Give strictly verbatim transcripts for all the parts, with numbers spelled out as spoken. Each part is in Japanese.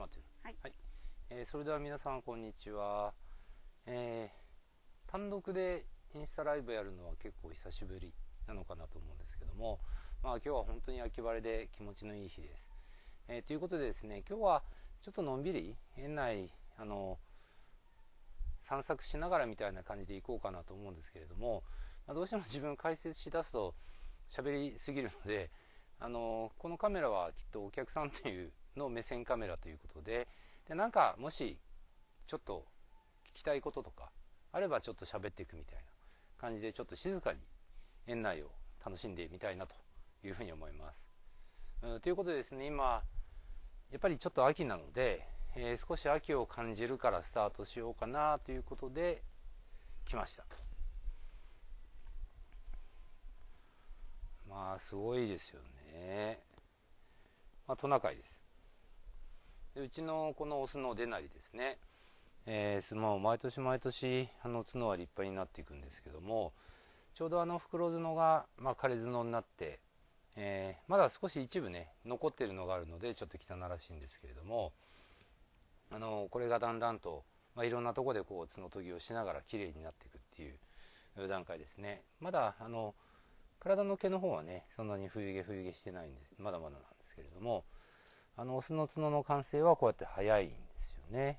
まってる。 はい。 はい。えーそれでは皆さんこんにちは。えー単独でインスタライブやるのは結構久しぶりなのかなと思うんですけども、まあ今日は本当に秋晴れで気持ちのいい日です。えーということでですね、今日はちょっとのんびり園内あの散策しながらみたいな感じで行こうかなと思うんですけれども、まあ、どうしても自分解説しだすと喋りすぎるので、あのこのカメラはきっとお客さんというの目線カメラということで、でなんかもしちょっと聞きたいこととかあればちょっと喋っていくみたいな感じで、ちょっと静かに園内を楽しんでみたいなというふうに思います。うん、ということでですね、今やっぱりちょっと秋なので、えー少し秋を感じるからスタートしようかなということで来ました。まあすごいですよね。まあ、トナカイです。でうちのこのオスのデナリですね、えー、もう毎年毎年あの角は立派になっていくんですけども、ちょうどあの袋角が、まあ、枯れ角になって、えーまだ少し一部ね残っているのがあるのでちょっと汚らしいんですけれども、あのこれがだんだんと、まあ、いろんなところでこう角研ぎをしながら綺麗になっていくっていう段階ですね。まだあの体の毛の方はねそんなに冬毛冬毛してないんです、まだまだなんですけれども、あのオスの角の完成はこうやって早いんですよね。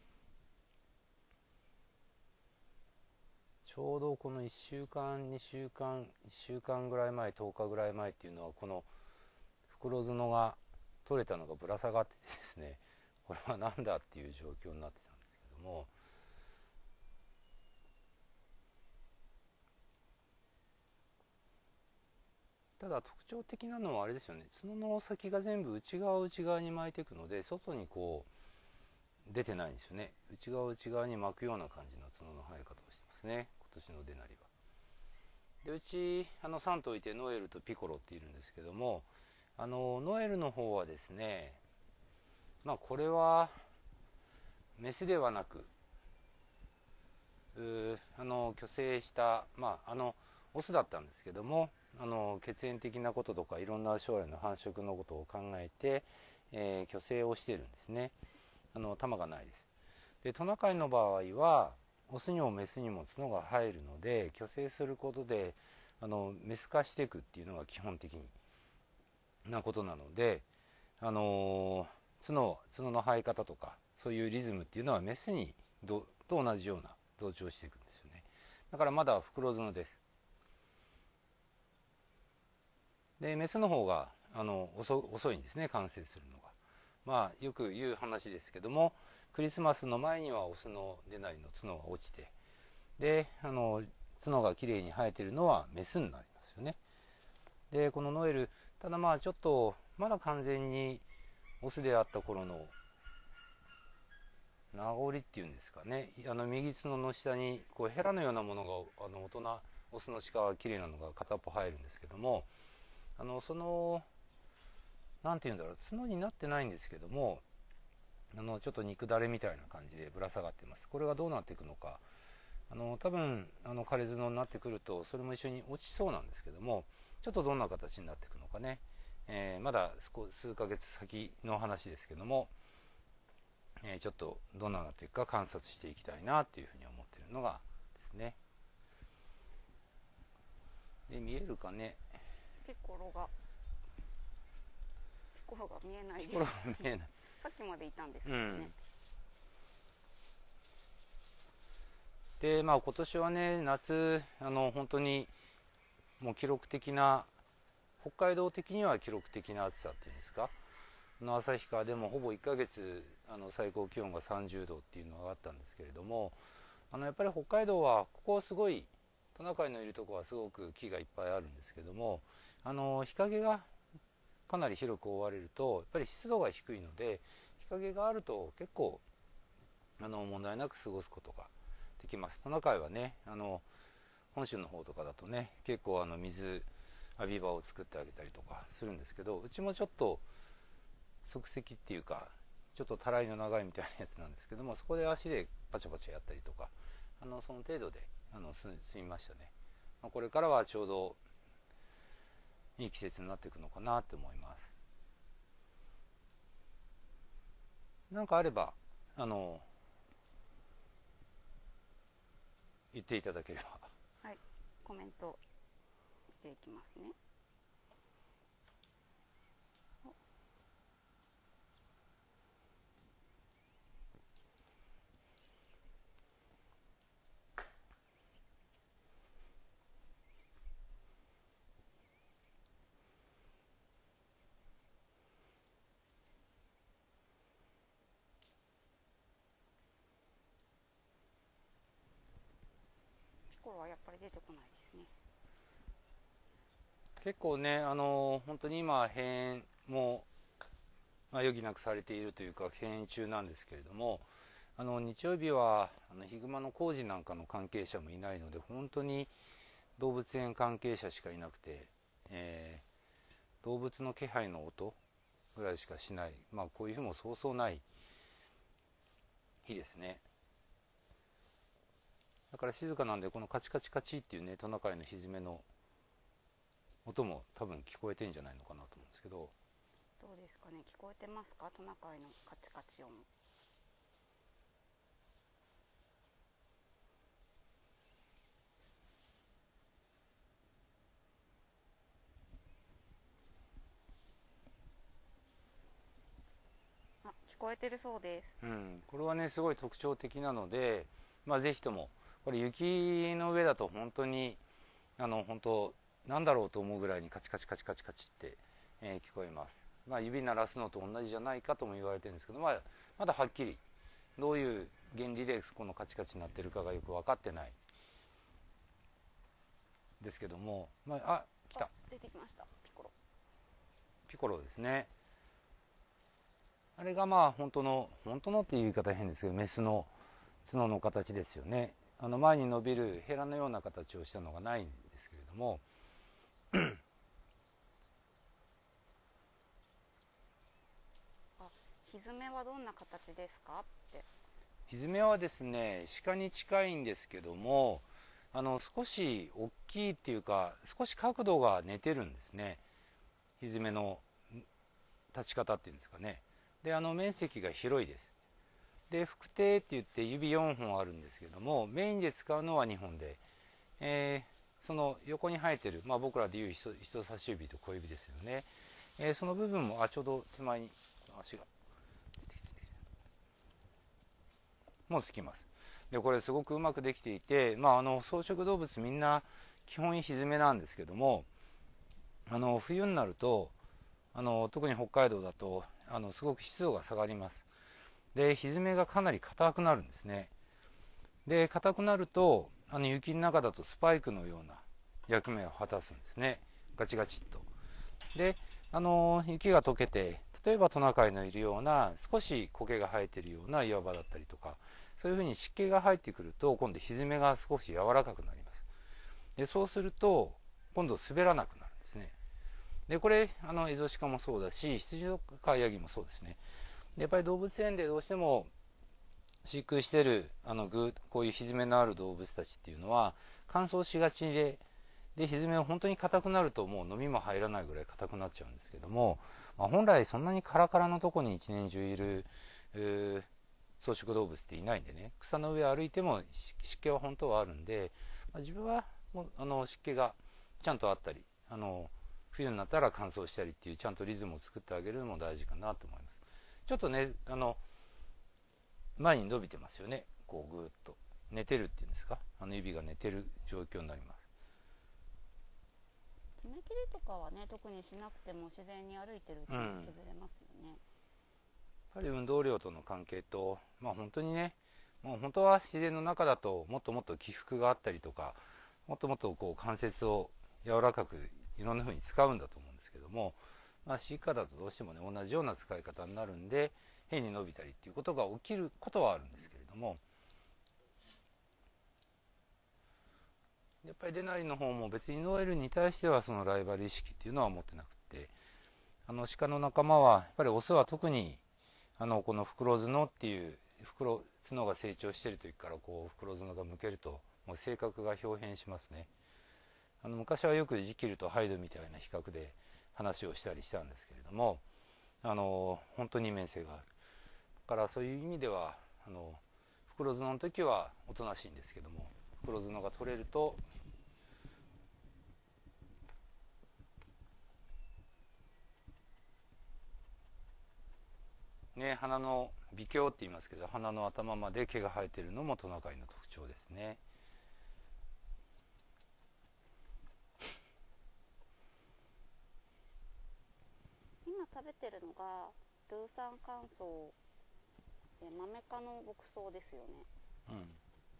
ちょうどこのいっしゅうかんにしゅうかんいっしゅうかんぐらい前、とおかぐらい前っていうのはこの袋角が取れたのがぶら下がっててですね、これは何だっていう状況になってたんですけども、ただ特徴的なのはあれですよね、角の先が全部内側内側に巻いていくので外にこう出てないんですよね。内側内側に巻くような感じの角の生え方をしてますね、今年のデナリは。でうちあのさん頭いてノエルとピコロっているんですけども、あのノエルの方はですね、まあこれはメスではなくあの去勢した、まあ、あのオスだったんですけども、あの血縁的なこととかいろんな将来の繁殖のことを考えて、えー、去勢をしているんですね。あの玉がないです。でトナカイの場合はオスにもメスにも角が生えるので、去勢することであのメス化していくっていうのが基本的なことなので、あのー角角の生え方とかそういうリズムっていうのはメスにどと同じような同調していくんですよね。だからまだ袋角です。でメスの方があの 遅, 遅いんですね、完成するのが。まあよく言う話ですけども、クリスマスの前にはオスのデナリの角が落ちて、であの角がきれいに生えているのはメスになりますよね。でこのノエル、ただまあちょっとまだ完全にオスであった頃の名残っていうんですかね、あの右角の下にこうヘラのようなものが、あの大人オスの鹿は綺麗なのが片っぽ生えるんですけども、あのそのなんていうんだろう、角になってないんですけども、あのちょっと肉だれみたいな感じでぶら下がってます。これがどうなっていくのか、あの多分あの枯れ角になってくるとそれも一緒に落ちそうなんですけども、ちょっとどんな形になっていくのかね、えーまだ数ヶ月先の話ですけども、えーちょっとどんなになっていくか観察していきたいなっていうふうに思っているのがですね。で見えるかね、 ピコロが、ピコロが見えないです。 ピコロが見えないさっきまでいたんですけどね。 うん。でまあ今年はね夏、あの本当にもう記録的な、北海道的には記録的な暑さっていうんですか、の旭川でもほぼいっかげつあの最高気温がさんじゅうどっていうのがあったんですけれども、あのやっぱり北海道はここすごい、トナカイのいるところはすごく木がいっぱいあるんですけども、あの日陰がかなり広く覆われるとやっぱり湿度が低いので、日陰があると結構あの問題なく過ごすことができます。トナカイはね、あの本州の方とかだとね結構あの水浴び場を作ってあげたりとかするんですけど、うちもちょっと即席っていうかちょっとたらいの長いみたいなやつなんですけども、そこで足でパチャパチャやったりとか、あのその程度であの済みましたね。まあ、これからはちょうどいい季節になっていくのかなって思います。 なんかあればあの言っていただければ。 はい、コメント見ていきますね。ピコロはやっぱり出てこないですね。 結構ね、あの本当に今閉園も、まあ、余儀なくされているというか閉園中なんですけれども、あの日曜日はあのヒグマの工事なんかの関係者もいないので、本当に動物園関係者しかいなくて、えー、動物の気配の音ぐらいしかしない、まあ、こういう日もそうそうない日ですね。だから静かなんで、このカチカチカチっていうね、トナカイのひづめの音も多分聞こえてんじゃないのかなと思うんですけど。 どうですかね、聞こえてますか、トナカイのカチカチ音。あ、聞こえてるそうです。 うん、これはねすごい特徴的なので、まあ、ぜひともこれ雪の上だと本当にあの本当なんだろうと思うぐらいにカチカチカチカチカチって、えー聞こえます。まあ、指鳴らすのと同じじゃないかとも言われてるんですけど、まあ、まだはっきりどういう原理でこのカチカチになってるかがよく分かってないですけども、まあ、あ来た、 出てきました、ピコロ。 ピコロですね。あれがまあ本当の本当のっていう言い方変ですけど、メスの角の形ですよね。あの前に伸びるヘラのような形をしたのがないんですけれどもあ、ひづめはどんな形ですかって。 ひづめはですね、鹿に近いんですけども、あの少し大きいっていうか少し角度が似てるんですね、ひづめの立ち方っていうんですかね。で、あの面積が広いです。で、複蹄って言って指よんほんあるんですけども、メインで使うのはにほんで、えーその横に生えてる、まあ、僕らでいう 人, 人差し指と小指ですよね、えーその部分も、あ、ちょうど手前に足がもつきます。で、これすごくうまくできていて、まあ、あの草食動物みんな基本ひづめなんですけども、あの冬になるとあの特に北海道だとあのすごく湿度が下がります。で、ひづめがかなり硬くなるんですね。で、硬くなるとあの雪の中だとスパイクのような役目を果たすんですね、ガチガチっと。で、あの雪が溶けて、例えばトナカイのいるような少し苔が生えているような岩場だったりとか、そういうふうに湿気が入ってくると今度ひづめが少し柔らかくなります。で、そうすると今度滑らなくなるんですね。で、これあのエゾシカもそうだし、羊とかヤギもそうですね。で、やっぱり動物園でどうしても飼育してるあのグこういうひづめのある動物たちっていうのは乾燥しがちで、でひづめは本当に硬くなるともう飲みも入らないぐらい硬くなっちゃうんですけども、まあ、本来そんなにカラカラのとこに一年中いる草食動物っていないんでね、草の上歩いても湿気は本当はあるんで、まあ、自分はもうあの湿気がちゃんとあったり、あの冬になったら乾燥したりっていうちゃんとリズムを作ってあげるのも大事かなと思います。ちょっとね、あの前に伸びてますよね、こうぐーっと寝てるっていうんですか、あの指が寝てる状況になります。 爪切りとかはね、特にしなくても自然に歩いてるうちに削れますよね。うん、やっぱり運動量との関係と、まあ本当にね、もう本当は自然の中だともっともっと起伏があったりとか、もっともっとこう関節を柔らかくいろんな風に使うんだと思うんですけども、まあ、飼育下だとどうしてもね同じような使い方になるんで変に伸びたりっていうことが起きることはあるんですけれども、やっぱりデナリの方も別にノエルに対してはそのライバル意識っていうのは持ってなくて、あの鹿の仲間はやっぱりオスは特にあのこの袋角っていう袋角が成長している時からこう袋角が向けるともう性格が表変しますね。あの昔はよくジキルとハイドみたいな比較で話をしたりしたんですけれども、あの本当に面性がある。だからそういう意味ではあの袋角の時はおとなしいんですけども、袋角が取れるとね、鼻の微鏡って言いますけど、鼻の頭まで毛が生えているのもトナカイの特徴ですね。 今食べてるのがルーサン乾燥でマメ科の牧草ですよね。 うん、今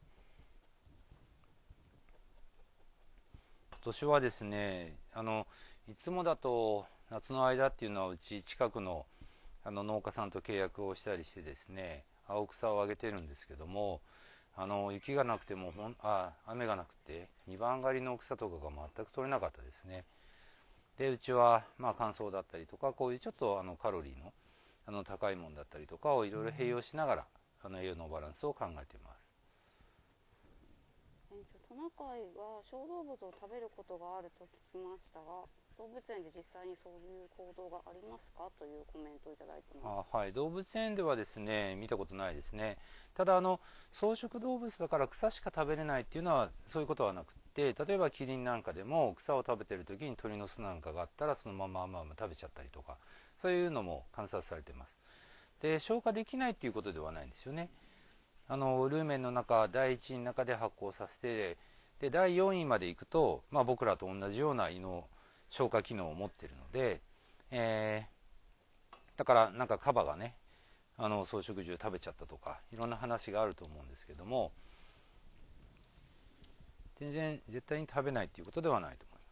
年はですね、あのいつもだと夏の間っていうのはうち近くのあの農家さんと契約をしたりしてですね、青草をあげてるんですけども、あの雪がなくてもほんあ雨がなくてにばん狩りの草とかが全く取れなかったですね。でうちはまあ乾燥だったりとか、こういうちょっとあのカロリーのあの高いものだったりとかをいろいろ併用しながらあの栄養のバランスを考えています。 園長、トナカイが小動物を食べることがあると聞きましたが、動物園で実際にそういう行動がありますかというコメントをいただいてます。 あ、はい、動物園ではですね見たことないですね。ただあの草食動物だから草しか食べれないっていうのはそういうことはなくて、例えばキリンなんかでも草を食べてる時に鳥の巣なんかがあったらそのまままま食べちゃったりとか、そういうのも観察されてます。で消化できないっていうことではないんですよね。あのルーメンの中だいいちいの中で発酵させて、でだいよんいまでいくと、まあ、僕らと同じような胃の消化機能を持っているので、えー、だからなんかカバがねあの草食獣食べちゃったとかいろんな話があると思うんですけども、全然絶対に食べないっていうことではないと思い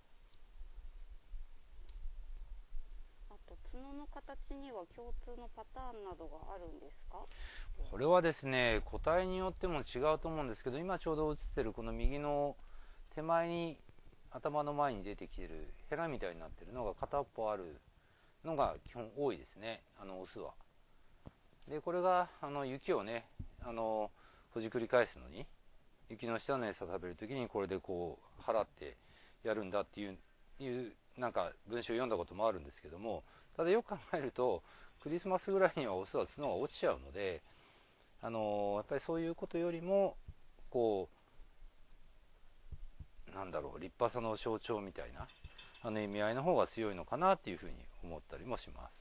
あと角の形には共通のパターンなどがあるんですか？ これはですね個体によっても違うと思うんですけど、今ちょうど映ってるこの右の手前に頭の前に出てきてるヘラみたいになってるのが片っぽあるのが基本多いですね、あのオスは。でこれがあの雪をねあのほじくり返すのに、雪の下の餌食べる時にこれでこう払ってやるんだっていういうなんか文章を読んだこともあるんですけども、ただよく考えるとクリスマスぐらいにはオスは角が落ちちゃうので、あのやっぱりそういうことよりもこうなんだろう立派さの象徴みたいなあの意味合いの方が強いのかなっていうふうに思ったりもします。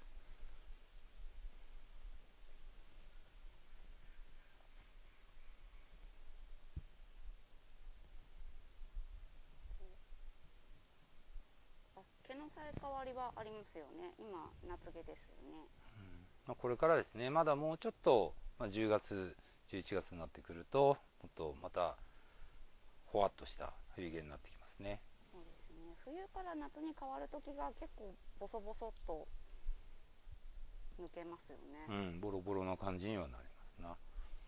あ、毛の生え変わりはありますよね。今夏毛ですよね。 うんまあ、これからですね、まだもうちょっと、まあ、じゅうがつじゅういちがつになってくるともっとまたほわっとした冬毛になってきますね。 そうですね。冬から夏に変わる時が結構ボソボソっと抜けますよね。 うん、ボロボロな感じにはなりますな。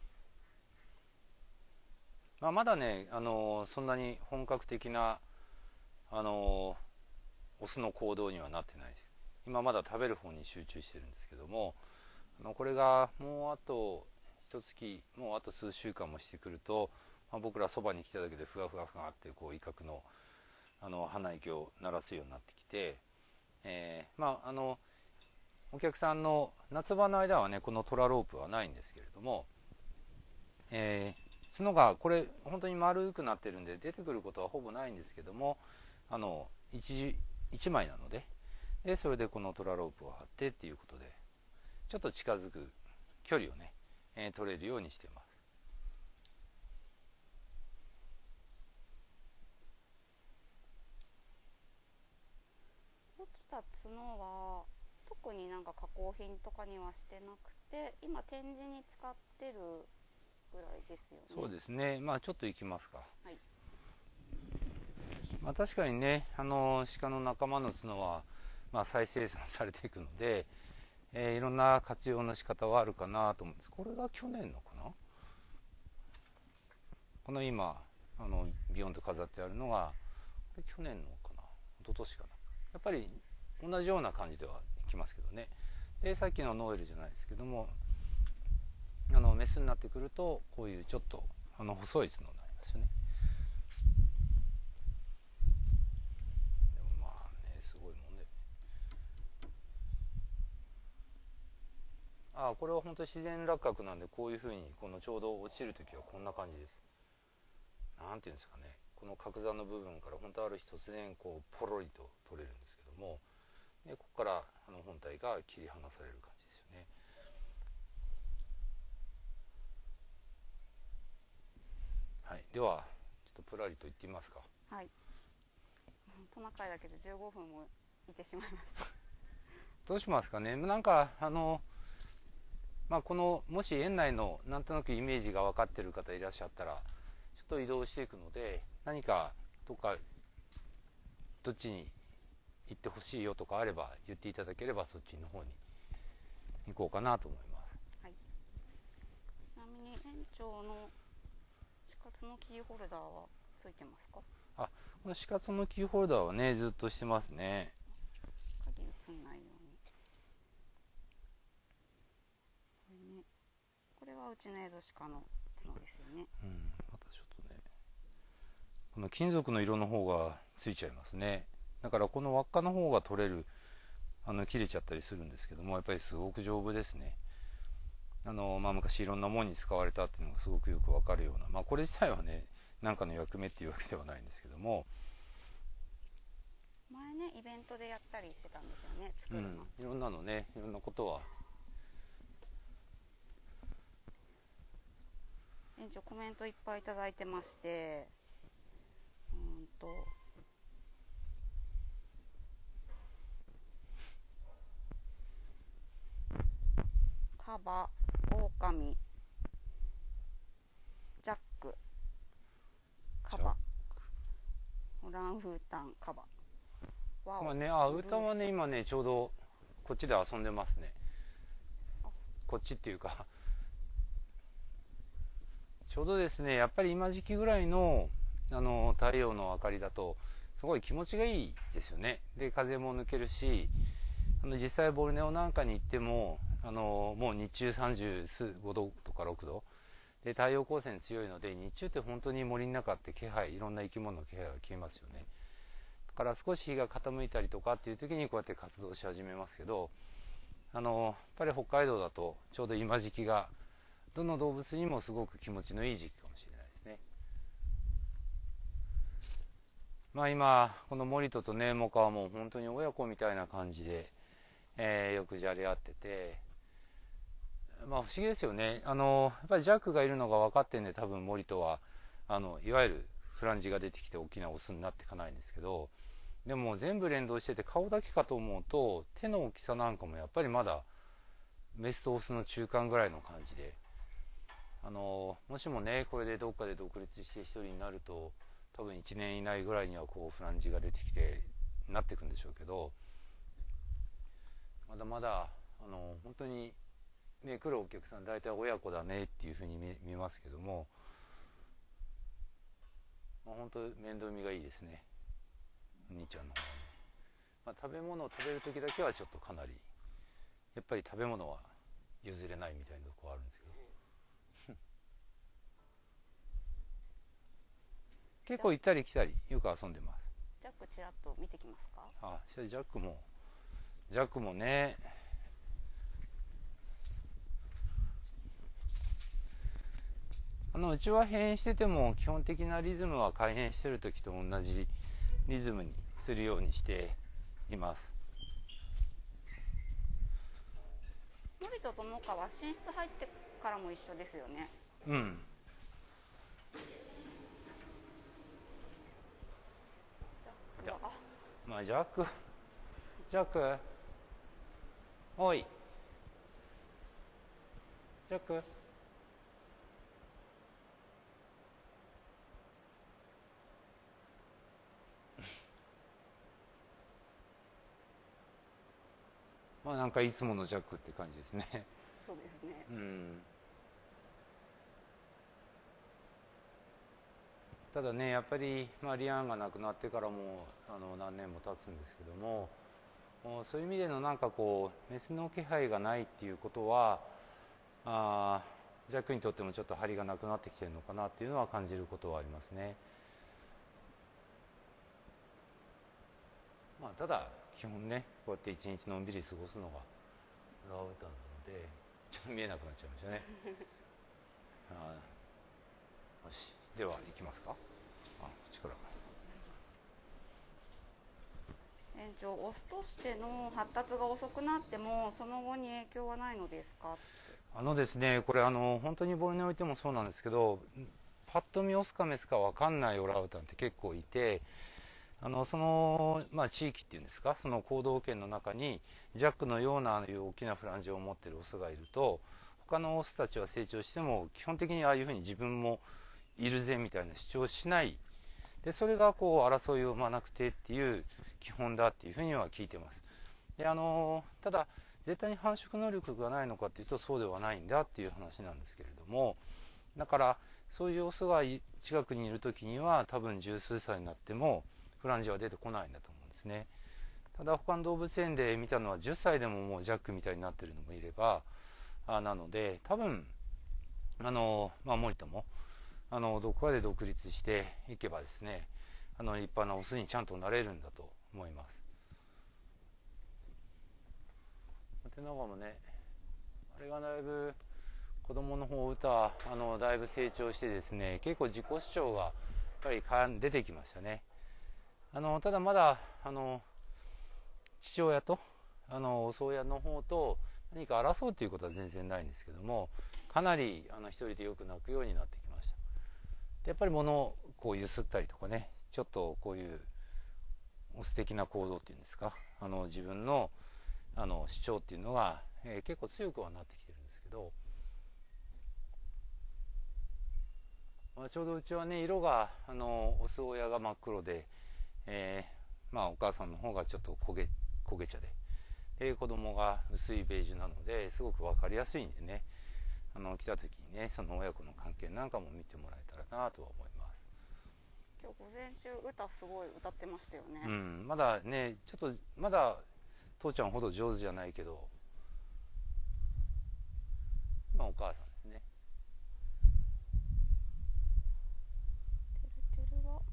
まあ、まだね、あのーそんなに本格的な、あのーオスの行動にはなってないです。今まだ食べる方に集中してるんですけども、あのこれがもうあと一月、もうあと数週間もしてくると、まあ、僕らそばに来ただけでふわふわふわってこう威嚇のあの鼻息を鳴らすようになってきて、えー、まああのお客さんの夏場の間はねこのトラロープはないんですけれども、えー、角がこれ本当に丸くなってるんで出てくることはほぼないんですけども、あの 1, 1枚なので、でそれでこのトラロープを張ってっていうことでちょっと近づく距離をね、えー、取れるようにしてます。 落ちた角は特になんか加工品とかにはしてなくて、今展示に使ってるぐらいですよね。 そうですね。まあちょっと行きますか。 はい。 まあ確かにね、あの鹿の仲間の角は、まあ、再生産されていくので、えー、いろんな活用の仕方はあるかなと思うんです。これが去年のかな、この今あのビヨンと飾ってあるのがこれ去年のかな、一昨年かな。やっぱり同じような感じではいきますけどね。でさっきのノエルじゃないですけども、あのメスになってくるとこういうちょっとあの細い角になりますよね。でもまあねすごいもんで、 あ、これは本当に自然落下なんで、こういうふうにこのちょうど落ちるときはこんな感じです。なんていうんですかね、この角座の部分から本当ある日突然こうポロリと取れるんですけども、でここからあの本体が切り離される感じですよね。はい、ではちょっとプラリといってみますか。 はい。トナカイだけでじゅうごふんもいてしまいました。 どうしますかね。なんかあのまあこのもし園内のなんとなくイメージが分かってる方いらっしゃったら、ちょっと移動していくので、何かどっかどっちに行ってほしいよとかあれば言っていただければ、そっちの方に行こうかなと思います。 はい、ちなみに園長の死活のキーホルダーはついてますか？ あ、この死活のキーホルダーはね、ずっとしてますね。 鍵映んないように。これね、これはうちのエゾシカの角ですよね。 うん、またちょっとね、この金属の色の方がついちゃいますね。だからこの輪っかの方が取れる、あの切れちゃったりするんですけども、やっぱりすごく丈夫ですね。あのまあ、昔いろんなものに使われたっていうのがすごくよくわかるような、まあ、これ自体はね何かの役目っていうわけではないんですけども、 前ねイベントでやったりしてたんですよね、作るの、 うん、いろんなのね、いろんなことは。 園長コメントいっぱいいただいてまして、うんとカバ、オオカミ、ジャック、カバ、オランウータン、カバ、ワオ、 まあね、あ、ウータンはね今ねちょうどこっちで遊んでますね。こっちっていうかちょうどですね、やっぱり今時期ぐらいのあの太陽の明かりだとすごい気持ちがいいですよね。で風も抜けるし、あの実際ボルネオなんかに行ってもあのもう日中さんじゅうごどとかろくどで、太陽光線強いので、日中って本当に森の中って気配、いろんな生き物の気配が消えますよね。だから少し日が傾いたりとかっていう時にこうやって活動し始めますけど、あのやっぱり北海道だとちょうど今時期がどの動物にもすごく気持ちのいい時期かもしれないですね。まあ今この森戸とねモカはもう本当に親子みたいな感じで、えー、よくじゃれ合ってて、まあ不思議ですよね。あのやっぱりジャックがいるのが分かってんで、多分森戸はあのいわゆるフランジが出てきて大きなオスになっていかないんですけど、でも全部連動してて顔だけかと思うと手の大きさなんかもやっぱりまだメスとオスの中間ぐらいの感じで、あのもしもねこれでどっかで独立して一人になると多分いちねん以内ぐらいにはこうフランジが出てきてなっていくんでしょうけど、まだまだあの本当にね来るお客さん大体親子だねっていうふうに 見, 見ますけども、まあ、本当面倒見がいいですね、お兄ちゃんの方はね。まあ、食べ物を食べる時だけはちょっとかなりやっぱり食べ物は譲れないみたいなところあるんですけど結構行ったり来たりよく遊んでます。 ジャックちらっと見てきますか？ あ、ジャックもジャックもね、あのうちは閉園してても基本的なリズムは開園してる時と同じリズムにするようにしています。 森と友果は寝室入ってからも一緒ですよね。 うん。 ジャックは、あ、 まあジャックジャックおいジャックまあなんかいつものジャックって感じですね。 そうですね。 うん。ただねやっぱり、まあ、リアンが亡くなってからもあの何年も経つんですけども、そういう意味でのなんかこうメスの気配がないっていうことは、あジャックにとってもちょっと張りがなくなってきてるのかなっていうのは感じることはありますね。まあ、ただ基本ねこうやって一日のんびり過ごすのがラオウタンなので、 ちょっと見えなくなっちゃいましたねあよし、では行きますか。あ、こっちから。 園長、オスとしての発達が遅くなってもその後に影響はないのですか？ あのですね、これあの本当にボルにおいてもそうなんですけど、パッと見オスかメスか分かんないオランウータンって結構いて、あのその、まあ、地域っていうんですか、その行動圏の中にジャックのような大きなフランジを持っているオスがいると、他のオスたちは成長しても基本的にああいうふうに自分もいるぜみたいな主張をしない。でそれがこう争いを生まなくてっていう基本だっていうふうには聞いてます。であのただ絶対に繁殖能力がないのかっていうとそうではないんだっていう話なんですけれども、だからそういうオスが近くにいる時には多分十数歳になってもフランジは出てこないんだと思うんですね。ただ他の動物園で見たのはじゅっさいでももうジャックみたいになってるのもいれば、あなので多分あのまあ森田もあのどこかで独立していけばですね、あの立派なオスにちゃんとなれるんだと思います。手長もね、あれがだいぶ子供の方歌あのだいぶ成長してですね、結構自己主張がやっぱり出てきましたね。あのただまだあの父親とあのお親の方と何か争うということは全然ないんですけども、かなりあの一人でよく泣くようになってきました。でやっぱり物をこう揺すったりとかね、ちょっとこういうオス的な行動っていうんですか、あの自分のあの主張っていうのが、えー、結構強くはなってきてるんですけど、まあ、ちょうどうちはね色があのオス親が真っ黒で、えー、まあお母さんの方がちょっと焦げ焦げ茶で、で子供が薄いベージュなのですごく分かりやすいんでね、あの来た時にねその親子の関係なんかも見てもらえたらなとは思います。 今日午前中歌すごい歌ってましたよね。 うん、まだねちょっとまだ父ちゃんほど上手じゃないけど、まあお母さんですね。 てるてるは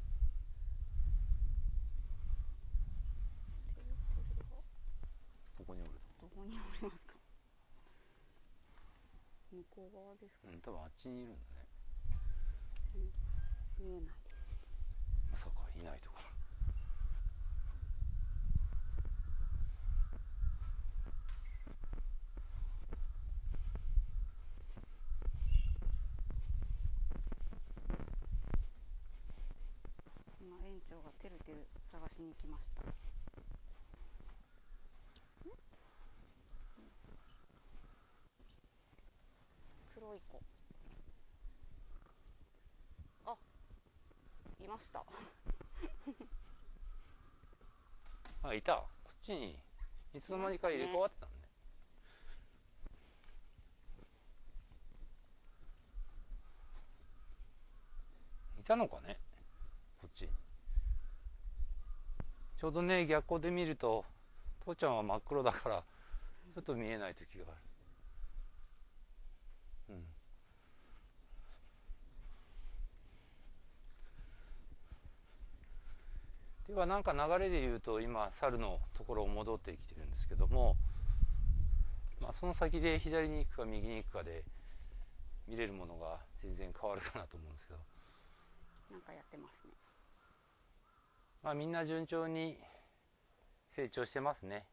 てるてるはここにおるどこにおりますか？向こう側ですか？ と、うん、多分あっちにいるんだね。 うん、見えないです。 まさかいないところ。 今園長がてるてる探しに来ました。黒い子、あ、いました。 あ、いた。こっちにいつの間にか入れ替わってたんね。いたのかね、こっちに。ちょうどね逆光で見ると父ちゃんは真っ黒だからちょっと見えない時がある。うん、ではなんか流れで言うと今猿のところを戻ってきてるんですけども、まあ、その先で左に行くか右に行くかで見れるものが全然変わるかなと思うんですけど、 なんかやってますね。 まあ、みんな順調に成長してますね。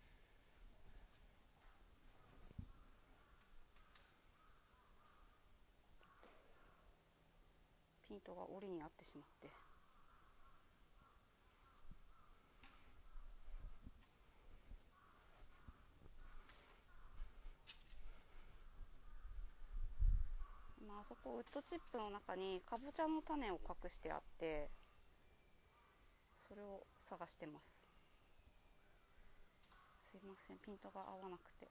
ピントが檻に合ってしまって、まあ、あそこウッドチップの中にかぼちゃの種を隠してあって、それを探してます。すいません、ピントが合わなくて。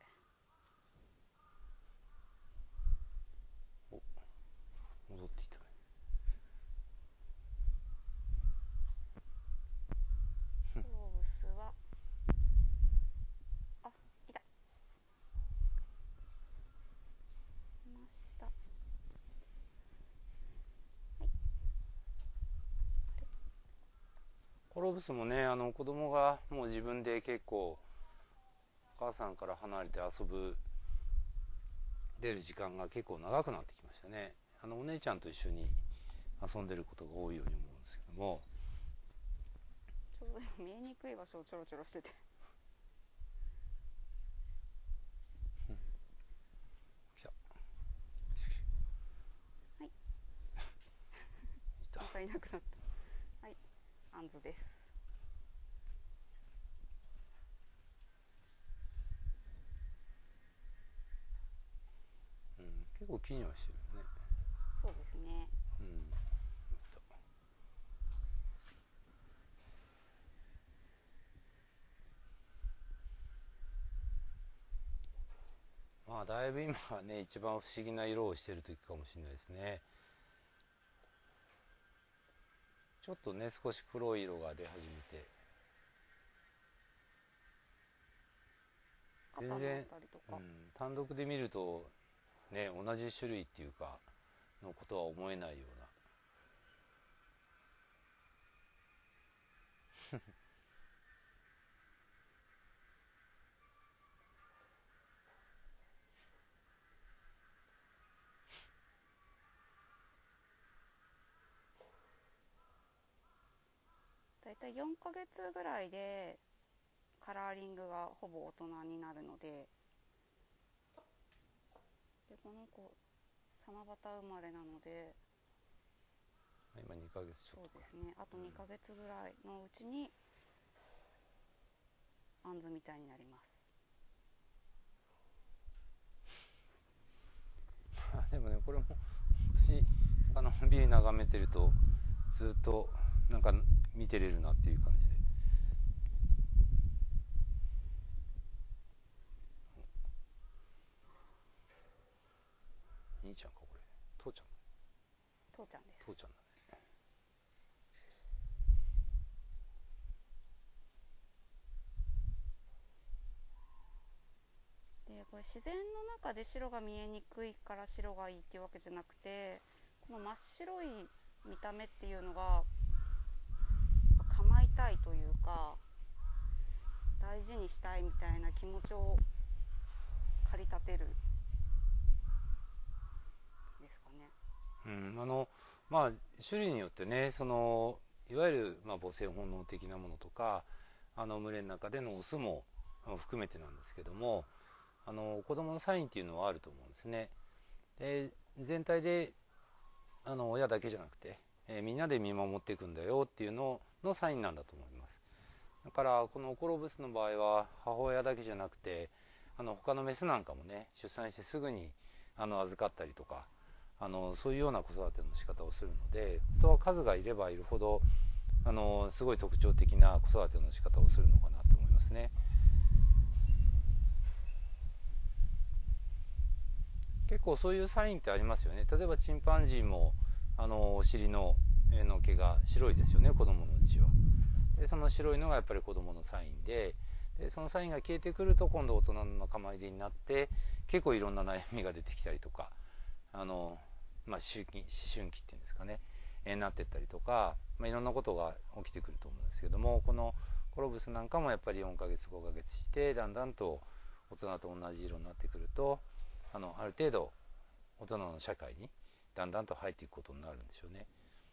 お、戻ってきたね。 クローブスは、あ、いた、いました。はい、 コロブスもね、あの子供がもう自分で結構お母さんから離れて遊ぶ出る時間が結構長くなってきましたね。あのお姉ちゃんと一緒に遊んでることが多いように思うんですけども、 ちょうど見えにくい場所をちょろちょろしてて来た。 はいいた。 またいなくなった。はい、あんずです。 うん、結構気にはしてるね。 そうですね。 うん。まあだいぶ今はね一番不思議な色をしてる時かもしれないですね。ちょっとね少し黒い色が出始めて、全然、うん、単独で見るとね同じ種類っていうかのことは思えないようなだいたいよんかげつぐらいでカラーリングがほぼ大人になるので、でこの子七夕生まれなので、 今にかげつちょっとか。 そうですね、あとにかげつぐらいのうちにあんずみたいになります。 でもねこれも私あのビル眺めてるとずっとなんか見てれるなっていう感じで、兄ちゃんかこれ、父ちゃん、 父ちゃんです。 父ちゃんだね。 でこれ自然の中で白が見えにくいから白がいいっていうわけじゃなくて、この真っ白い見た目っていうのが構いたいというか大事にしたいみたいな気持ちを駆り立てるですかね。 うん、あのまあ種類によってね、そのいわゆる、まあ、母性本能的なものとか、あの群れの中でのオスも含めてなんですけども、あの子供のサインっていうのはあると思うんですね。で全体であの親だけじゃなくて、えー、みんなで見守っていくんだよっていうののサインなんだと思います。だからこのコロブスの場合は母親だけじゃなくて、あの他のメスなんかもね出産してすぐにあの預かったりとか、あのそういうような子育ての仕方をするので、本当は数がいればいるほどあのすごい特徴的な子育ての仕方をするのかなと思いますね。結構そういうサインってありますよね。例えばチンパンジーもあのお尻のの毛が白いですよね、子供のうちは。でその白いのがやっぱり子供のサインで、でそのサインが消えてくると今度大人の仲間入りになって結構いろんな悩みが出てきたりとか、あの、まあ、思春期、思春期っていうんですかね、えー、なってったりとか、まあ、いろんなことが起きてくると思うんですけども、このコロブスなんかもやっぱりよんかげつごかげつしてだんだんと大人と同じ色になってくると、あのある程度大人の社会にだんだんと入っていくことになるんでしょうね。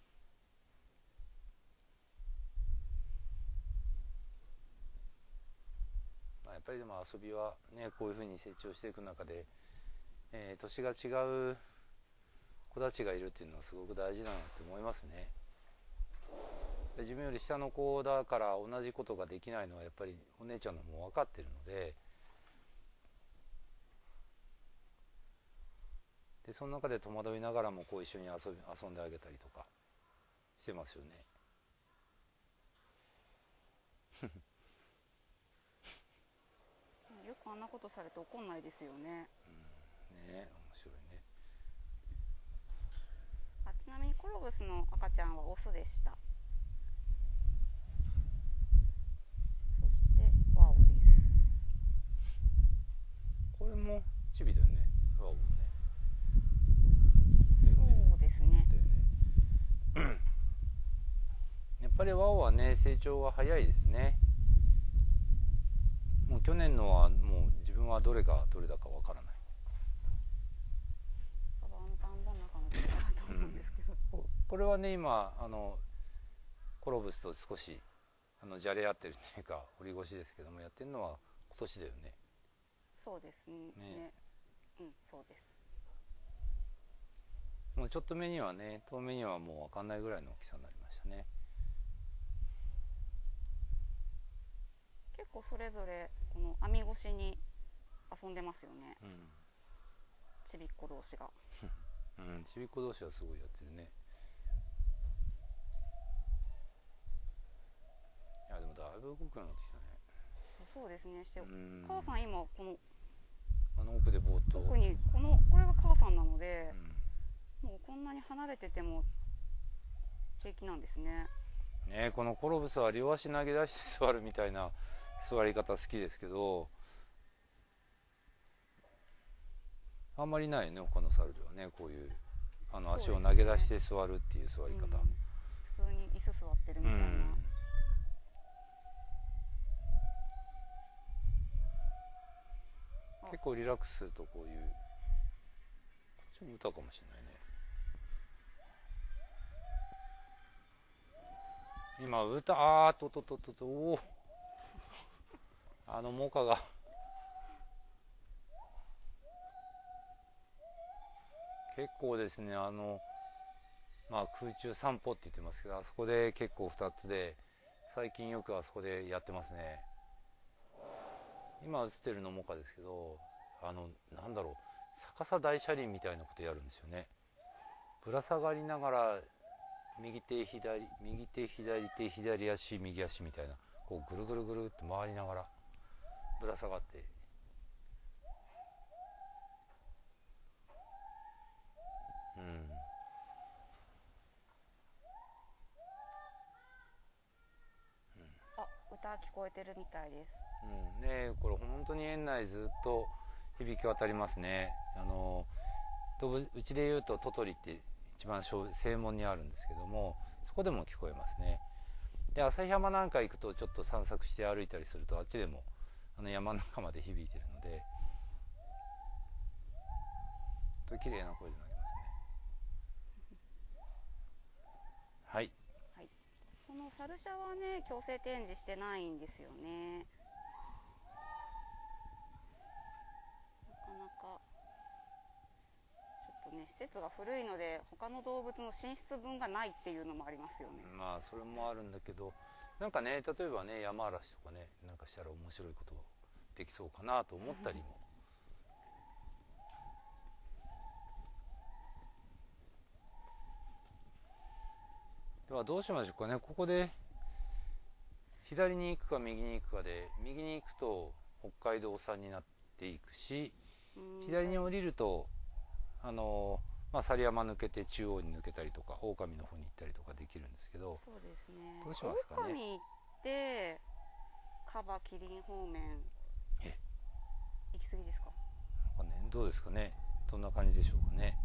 まあ、やっぱりでも遊びはねこういうふうに成長していく中で、えー、年が違う子たちがいるっていうのはすごく大事だなって思いますね。自分より下の子だから同じことができないのはやっぱりお姉ちゃんのも分かってるので、でその中で戸惑いながらもこう一緒に遊び遊んであげたりとかしてますよね。 よくあんなことされて怒んないですよね。 うん、ね、面白いね。 あ、ちなみにコロブスの赤ちゃんはオスでした。そしてワオです。 これもチビだよね、ワオね。 そうですね。 だよね。やっぱりワオはね成長が早いですね。もう去年のはもう自分はどれがどれだかわからない。 これはね今あのコロブスと少しあのじゃれ合ってるっていうか折り越しですけども、やってるのは今年だよね。 そうですね。 ね、 うん、そうです。 もうちょっと目にはね、遠目にはもう分かんないぐらいの大きさになりましたね。 結構それぞれこの網越しに遊んでますよね、 うん、 ちびっこ同士がうん、ちびっこ同士はすごいやってるね。いやでもだいぶ動くようになってきたね。 そうですね。して、 うん、 母さん今このあの奥でぼーっと、 特にこのこれが母さんなので、 うん、 もうこんなに離れてても平気なんですね。 ね、このコロブスは両足投げ出して座るみたいな座り方好きですけど、あんまりないね他の猿ではね、こういうあの足を投げ出して座るっていう座り方、 うん、普通に椅子座ってるみたいな、うん、 結構リラックスするとこういう、こっちも歌かもしれないね。今歌、あーっととととと、おおあのモカが結構ですね、あのまあ空中散歩って言ってますけど、あそこで結構ふたつで最近よくあそこでやってますね。今映ってるのモカですけど、あのなんだろう、逆さ大車輪みたいなことやるんですよね。ぶら下がりながら右手左右手左手左足右足みたいな、こうぐるぐるぐるって回りながらぶら下がって、うん、 あ、歌聞こえてるみたいです。 うん、ね、これ本当に園内ずっと響き渡りますね。あのうちでいうとトトリって一番正門にあるんですけども、そこでも聞こえますね。で旭山なんか行くとちょっと散策して歩いたりすると、あっちでもあの山の中まで響いてるので、と綺麗な声で鳴りますね。はい、 はい、このサルシャはね強制展示してないんですよね。なかなかちょっとね施設が古いので他の動物の進出分がないっていうのもありますよね。 まあそれもあるんだけど、なんかね、例えばね山嵐とかね、なんかしたら面白いことできそうかなと思ったりもではどうしましょうかね。ここで左に行くか右に行くかで、右に行くと北海道産になっていくし、左に降りるとあのまあ猿山抜けて中央に抜けたりとか狼の方に行ったりとかできるんですけど、 そうですね。 どうしますかね。 狼ってカバキリン方面え行き過ぎですか。 なんかね、どうですかね、どんな感じでしょうかね。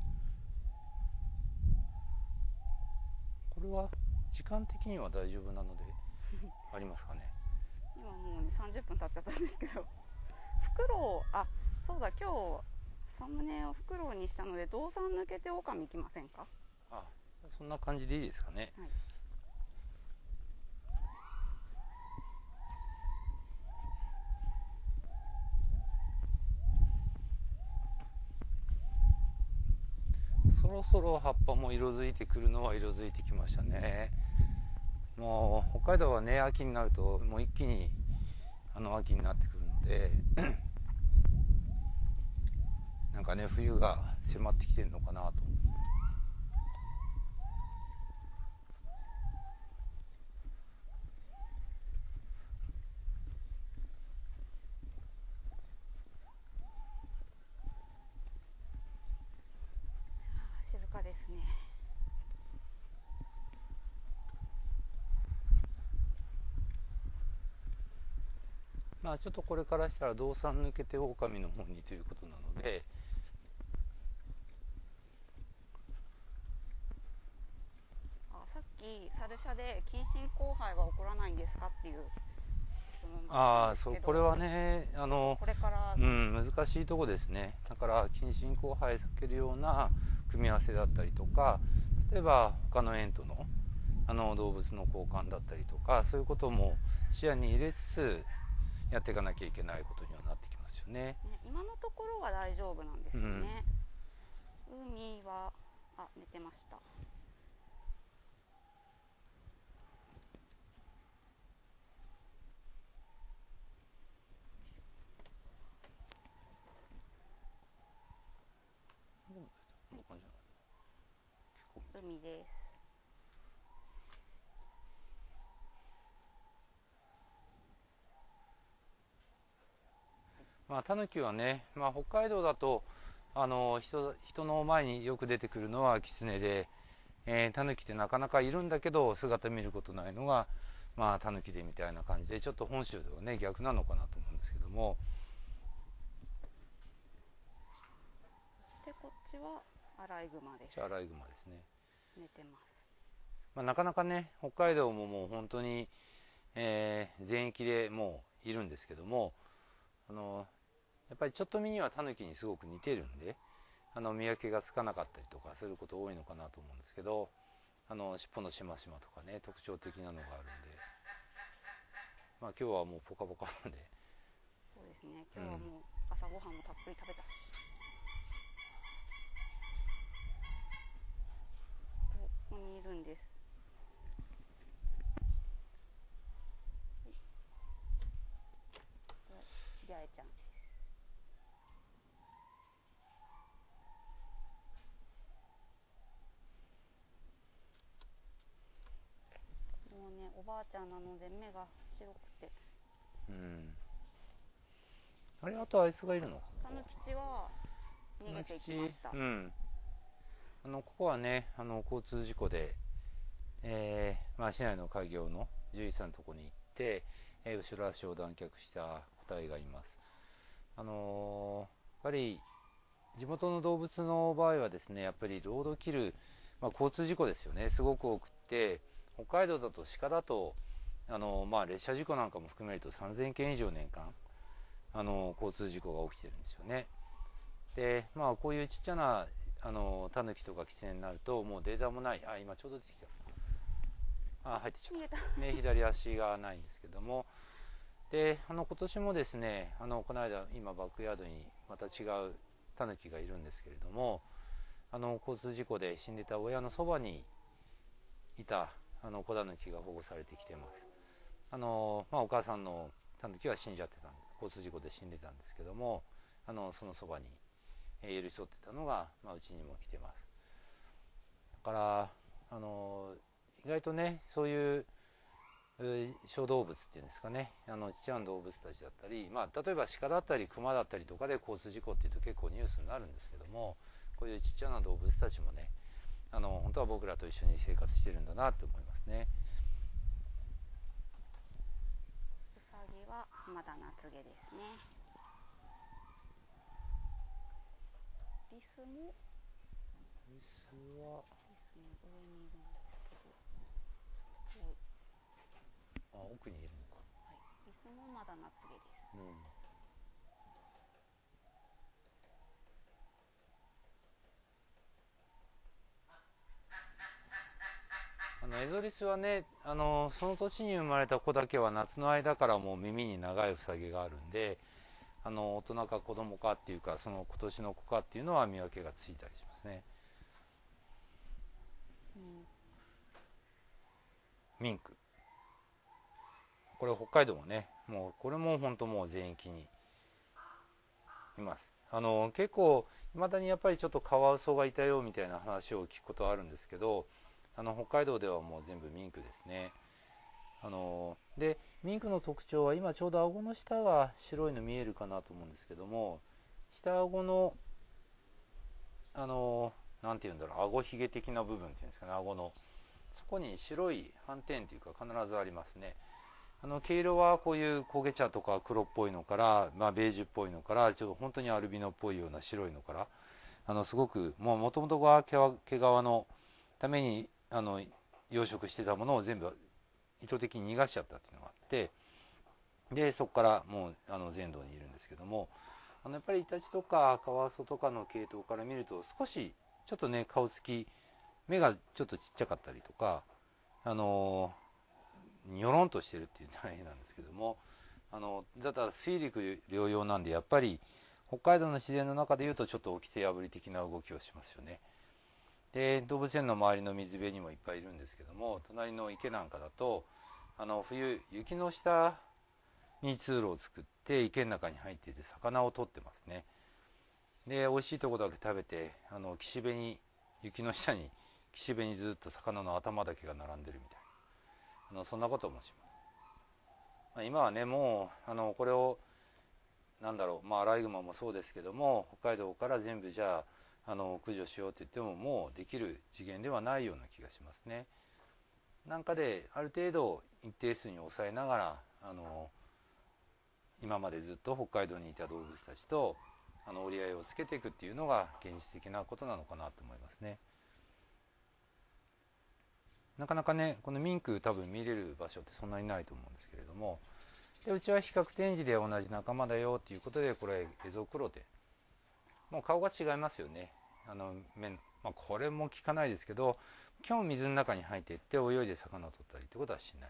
これは時間的には大丈夫なのでありますかね。 今もうねさんじゅっぷん経っちゃったんですけど、フクロウ、あ、そうだ、今日サムネをフクロウにしたので道産抜けて狼行きませんか。 あ、そんな感じでいいですかね。 はい、 そろそろ葉っぱも色づいてくるのは色づいてきましたね。もう北海道はね秋になるともう一気にあの秋になってくるのでなんかね冬が迫ってきてるのかなと。 静かですね。 まあちょっとこれからしたら道産抜けて狼の方にということなので、 あ、さっきサルシャで近親交配は起こらないんですかっていう質問があああったんですけど、 そう、これはねあのこれからうん難しいとこですね。だから近親交配避けるような組み合わせだったりとか、 例えば他の園とのあの動物の交換だったりとか、そういうことも視野に入れつつやっていかなきゃいけないことにはなってきますよね。 ね、今のところは大丈夫なんですよね。うん、海はあ寝てました。海です。 まあ、タヌキはね、まあ、北海道だとあの 人, 人の前によく出てくるのはキツネで、えー、タヌキってなかなかいるんだけど姿見ることないのが、まあ、タヌキでみたいな感じで、ちょっと本州ではね逆なのかなと思うんですけども。 そしてこっちはアライグマです。 アライグマですね。 寝てます。 まあ、なかなかね北海道ももう本当に、えー、全域でもういるんですけども、あのやっぱりちょっと見にはタヌキにすごく似てるんで、あの見分けがつかなかったりとかすること多いのかなと思うんですけど、あの尻尾のしましまとかね特徴的なのがあるんで、まあ今日はもうポカポカなんで。 そうですね、今日はもう朝ごはんもたっぷり食べたし、うん、ここにいるんです。八重ちゃんです。もうねおばあちゃんなので目が白くて、 うん、あれあとあいつがいるのかな。 タヌキチは逃げていきました。 うん、あのここはねあの交通事故で、えーまあ、市内の開業の獣医さんのとこに行って、えー、後ろ足を断脚した個体がいます。あのー、やっぱり地元の動物の場合はですね、やっぱりロードキル、まあ、交通事故ですよね、すごく多くて、北海道だと鹿だとあの、まあ、列車事故なんかも含めるとさんぜんけん以上年間あの交通事故が起きてるんですよね。で、まあ、こういうちっちゃなあのタヌキとかキツネになるともうデータもない。あ、今ちょうど出てきた。あ、入ってきちゃった。ね、左足がないんですけども、であの今年もですね、あのこの間今バックヤードにまた違うタヌキがいるんですけれども、あの交通事故で死んでた親のそばにいたあの子タヌキが保護されてきてます。あの、まあ、お母さんのタヌキは死んじゃってたんで、交通事故で死んでたんですけども、あのそのそばに寄り添ってたのが、まあ、うちにも来てます。だからあの意外とねそういう小動物っていうんですかね、あのちっちゃな動物たちだったり、まあ、例えば鹿だったり熊だったりとかで交通事故っていうと結構ニュースになるんですけども、こういうちっちゃな動物たちもね、あの本当は僕らと一緒に生活してるんだなって思いますね。 ウサギはまだ夏毛ですね。リスもリスはリスの上にいるんですけど、 あ、奥にいるのか。 はい、リスもまだ夏毛です。うん、 あのエゾリスはね、あのその年に生まれた子だけは夏の間からもう耳に長いウサギがあるんで、あの大人か子供かっていうか、その今年の子かっていうのは見分けがついたりしますね。うん、ミンク、これ北海道もね、もうこれも本当もう全域にいます。あの結構いまだにやっぱりちょっとカワウソがいたよみたいな話を聞くことはあるんですけど、あの北海道ではもう全部ミンクですね。あのでミンクの特徴は、今ちょうど顎の下が白いの見えるかなと思うんですけども、下顎のあのなんていうんだろう、顎ひげ的な部分っていうんですかね、顎のそこに白い斑点というか必ずありますね。あの毛色はこういう焦げ茶とか黒っぽいのから、まあ、ベージュっぽいのから、ちょっと本当にアルビノっぽいような白いのから、あのすごくもともとが毛皮のためにあの養殖してたものを全部意図的に逃がしちゃったっていうのがあって、でそこからもうあの全道にいるんですけども、あのやっぱりイタチとかカワウソとかの系統から見ると少しちょっとね顔つき目がちょっとちっちゃかったりとか、あのにょろんとしてるって言ったら変なんですけども、あのだったら水陸両用なんで、やっぱり北海道の自然の中でいうとちょっと掟破り的な動きをしますよね。で動物園の周りの水辺にもいっぱいいるんですけども、隣の池なんかだとあの冬雪の下に通路を作って池の中に入っていて魚を取ってますね。で美味しいとこだけ食べて、あの岸辺に雪の下に岸辺にずっと魚の頭だけが並んでるみたいな、あのそんなこともします。まあ、今はねもうあのこれをなんだろう、まあ、アライグマもそうですけども、北海道から全部じゃあ、あの駆除しようって言ってももうできる次元ではないような気がしますね。なんかである程度一定数に抑えながら、あの今までずっと北海道にいた動物たちとあの折り合いをつけていくっていうのが現実的なことなのかなと思いますね。なかなかねこのミンク多分見れる場所ってそんなにないと思うんですけれども、でうちは比較展示で同じ仲間だよっていうことで、これエゾクロテン、もう顔が違いますよね。あの面、まあ、これも効かないですけど、基本水の中に入っていって泳いで魚を取ったりってことはしない。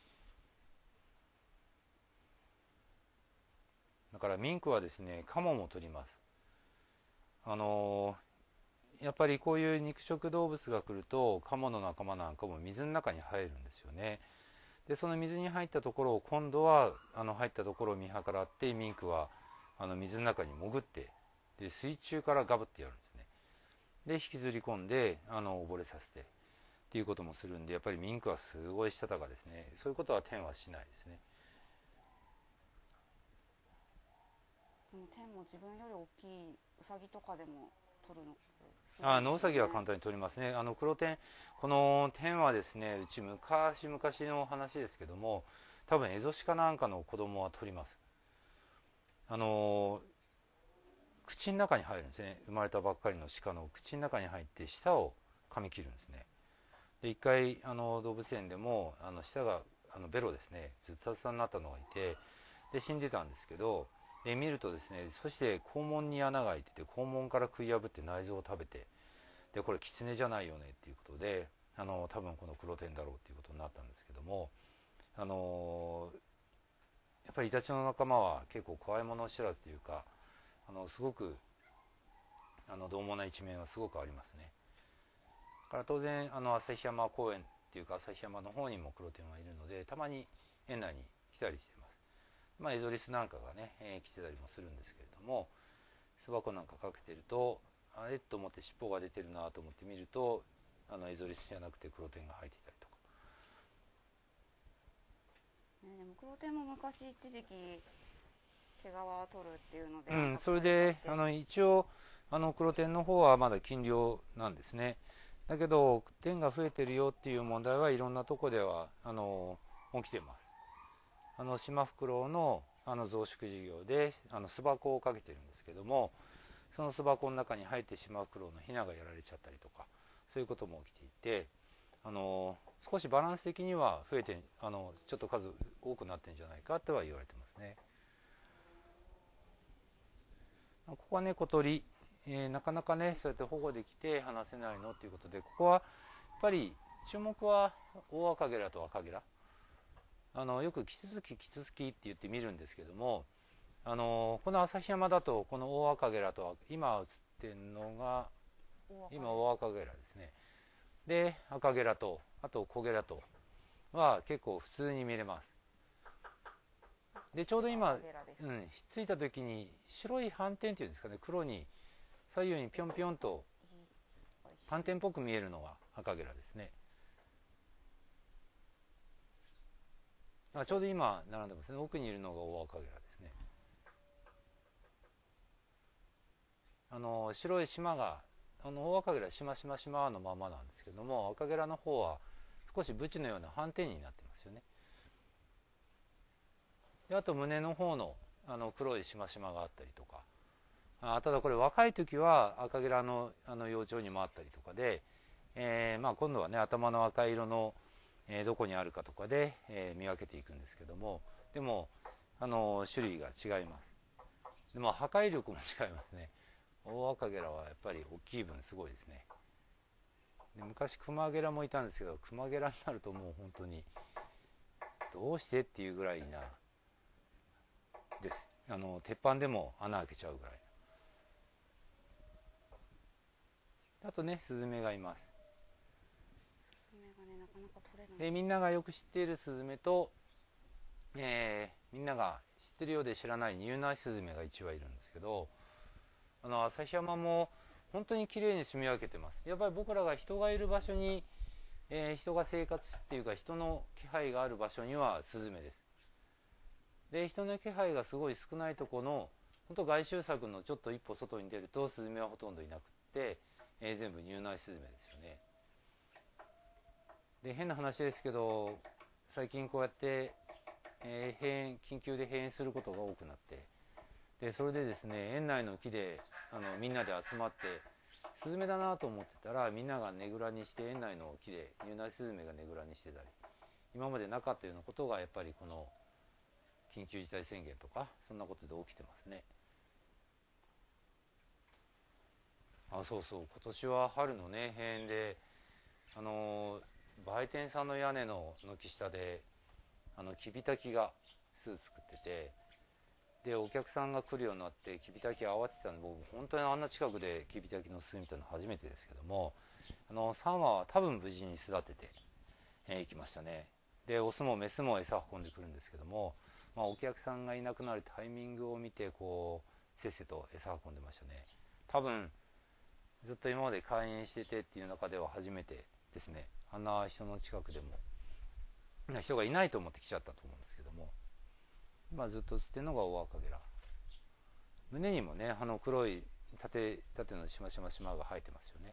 だからミンクはですね、カモも取ります。あのー、やっぱりこういう肉食動物が来るとカモの仲間なんかも水の中に入るんですよね。でその水に入ったところを今度はあの入ったところを見計らってミンクはあの水の中に潜って、で水中からガブってやるんですね。で引きずり込んであの溺れさせてっていうこともするんで、やっぱりミンクはすごいしたたかですね。そういうことはテンはしないですね。 でもテンも自分より大きいウサギとかでも取るのすごいあノウですよね。 サギは簡単に取りますね。あの黒テン、このテンはですね、うち昔々の話ですけども、多分エゾシカなんかの子供は取ります。あの口の中に入るんですね。生まれたばっかりの鹿の口の中に入って舌を噛み切るんですね。で一回あの動物園でもあの舌があのベロですねズタズタになったのがいて、で死んでたんですけど、で見るとですね、そして肛門に穴が開いてて肛門から食い破って内臓を食べて、でこれキツネじゃないよねっていうことで、あの多分この黒点だろうっていうことになったんですけども、あのやっぱりイタチの仲間は結構怖いもの知らずというか、あのすごくあの獰猛な一面はすごくありますね。だから当然あの旭山公園っていうか旭山の方にも黒点はいるので、たまに園内に来たりしてます。まあエゾリスなんかがね、えー、来てたりもするんですけれども、巣箱なんかかけてるとあれと思って尻尾が出てるなと思って見ると、あのエゾリスじゃなくて黒点が入っていたりとか、 ね、でも黒点も昔一時期毛皮を取るっていうので、 うん、それ扱いがあっでて、 あの一応あの黒点の方はまだ禁漁なんですね。だけど点が増えてるよっていう問題はいろんなとこではあの起きてます。あのシマフクロウのあの増殖事業であの巣箱をかけてるんですけども、その巣箱の中に入ってシマフクロウのヒナがやられちゃったりとか、そういうことも起きていて、あの少しバランス的には増えて、あのちょっと数多くなってるんじゃないかとは言われてますね。ここはね小鳥、えー、なかなかねそうやって保護できて離せないのっていうことで、ここはやっぱり注目はオオアカゲラとアカゲラ、あのよくキツツキキツツキって言って見るんですけども、あのこの旭山だとこのオオアカゲラとは今映ってるのが今オオアカゲラですね。でアカゲラとあとコゲラとは結構普通に見れます。でちょうど今、うん、ひっついた時に白い斑点っていうんですかね、黒に左右にぴょんぴょんと斑点っぽく見えるのがアカゲラですね。あちょうど今並んでますね。奥にいるのがオオアカゲラですね。あの白い島があのオオアカゲラしましましまのままなんですけども、アカゲラの方は少しブチのような斑点になってますよね。であと胸の方のあの黒いしましまがあったりとか、あただこれ若い時はアカゲラのあの幼鳥にもあったりとかで、えーまあ、今度はね頭の赤色の、えー、どこにあるかとかで、えー、見分けていくんですけども、でもあの種類が違います。でも破壊力も違いますね。オオアカゲラはやっぱり大きい分すごいですね。 で昔クマゲラもいたんですけど、クマゲラになるともう本当にどうしてっていうぐらいなです。あの鉄板でも穴開けちゃうぐらい。あとね、スズメがいます。 スズメがね、なかなか取れない。 でみんながよく知っているスズメと、えー、みんなが知ってるようで知らないニューナイスズメがいち羽いるんですけど、あの旭山も本当にきれいに住み分けてます。やっぱり僕らが人がいる場所に、えー、人が生活っていうか人の気配がある場所にはスズメです。で人の気配がすごい少ないところの本当外周柵のちょっと一歩外に出るとスズメはほとんどいなくって、えー、全部ニューナイスズメですよね。で変な話ですけど、最近こうやって、えー、閉園緊急で閉園することが多くなって、でそれでですね、園内の木であのみんなで集まってスズメだなと思ってたら、みんながねぐらにして園内の木でニューナイスズメがねぐらにしてたり、今までなかったようなことがやっぱりこの緊急事態宣言とかそんなことで起きてますね。あ、そうそう、今年は春のね閉園で、あの売店さんの屋根の軒下であのキビタキが巣作ってて、でお客さんが来るようになってキビタキ慌ててたんで、僕本当にあんな近くでキビタキの巣見たの初めてですけども、あのさん羽は多分無事に育ててい、えー、きましたね。でオスもメスも餌を運んでくるんですけども、まあ、お客さんがいなくなるタイミングを見てこうせっせと餌を運んでましたね。多分ずっと今まで開園しててっていう中では初めてですね。あんな人の近くでも人がいないと思って来ちゃったと思うんですけども、今ずっと映ってるのがオオアカゲラ。胸にもね、あの黒い縦縦のしましましまが生えてますよね。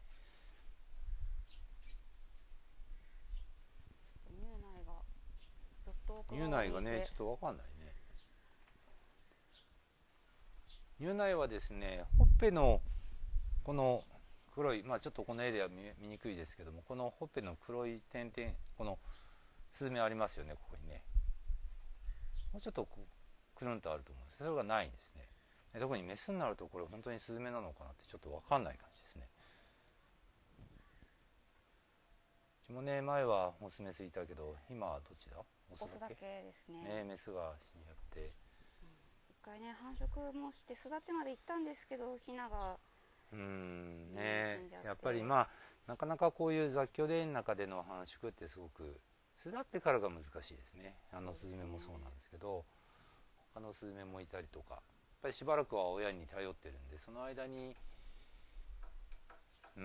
乳内がずっと奥乳側にいて、 内がねちょっと分かんないね。乳内はですね、ほっぺのこの黒い、まあちょっとこの絵では 見, 見にくいですけども、このほっぺの黒い点々、このスズメありますよね、ここにね。もうちょっとくるんとあると思うんです。それがないんですね。特にメスになるとこれ本当にスズメなのかなってちょっと分かんない感じですね。うちもね、前はオスメスいたけど、今はどっちだ？オスだけ？ オスだけですね。 ね、メスが死んじゃって、 一回ね繁殖もして巣立ちまで行ったんですけど、ヒナがうーん死ねんじゃって、 やっぱりまあなかなかこういう雑居伝の中での繁殖ってすごく巣立ってからが難しいですね。あのスズメもそうなんですけど、他のスズメもいたりとか、やっぱりしばらくは親に頼ってるんで、その間にうん、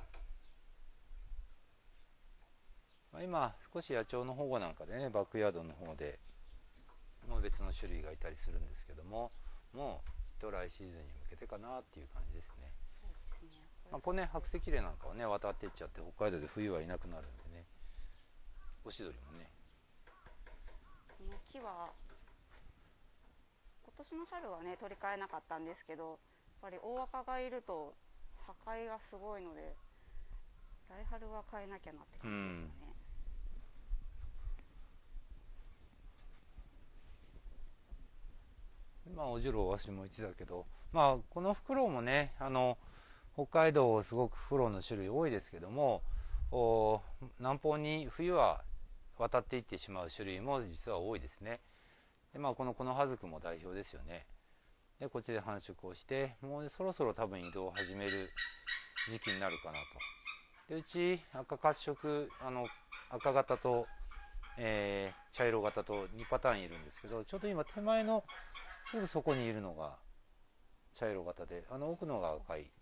まあ、今少し野鳥の保護なんかでね、バックヤードの方でもう別の種類がいたりするんですけども、もうきっと来シーズンに向けてかなっていう感じですね。 そうですね。 まあ、これね、白石霊なんかはね渡っていっちゃって北海道で冬はいなくなるんでね、オシドリもね。 この木は今年の春はね取り替えなかったんですけど、やっぱり大赤がいると破壊がすごいので、来春は変えなきゃなって感じですよね。 まあおじろうわしも言ってたけど、まあこのフクロウもね、あの北海道すごくフクロウの種類多いですけども、お南方に冬は渡っていってしまう種類も実は多いですね。でまあこのコノハズクも代表ですよね。でこっちで繁殖をして、もうそろそろ多分移動を始める時期になるかなと。でうち赤褐色、あの赤型と、えー、茶色型とにパターンいるんですけど、ちょうど今手前のすぐそこにいるのが茶色型で、あの奥のが赤い。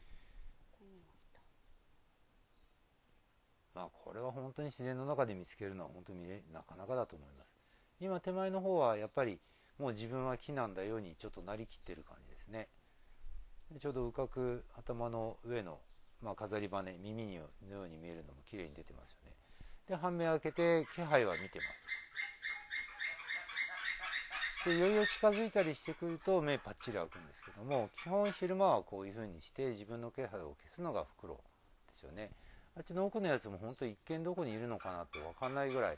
まあこれは本当に自然の中で見つけるのは本当になかなかだと思います。今手前の方はやっぱりもう自分は木なんだようにちょっとなりきってる感じですね。ちょうど浮かく頭の上の、まあ、飾り羽、耳のように見えるのも綺麗に出てますよね。で半目開けて気配は見てます。でいよいよ近づいたりしてくると目パッチリ開くんですけども、基本昼間はこういう風にして自分の気配を消すのがフクロウですよね。あっちの奥のやつも本当一見どこにいるのかなって分かんないぐらい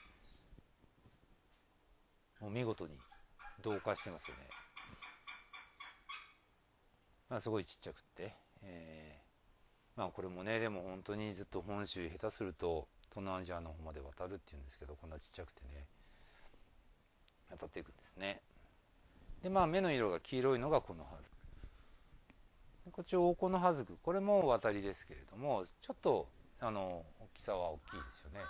もう見事に同化してますよね。まあ、すごいちっちゃくって、えまあこれもねでも本当にずっと本州下手すると東南アジアの方まで渡るっていうんですけど、こんなちっちゃくてね渡っていくんですね。でまあ目の色が黄色いのがこのハズク、こっちオオコノハズク、これも渡りですけれどもちょっとあの大きさは大きいですよね。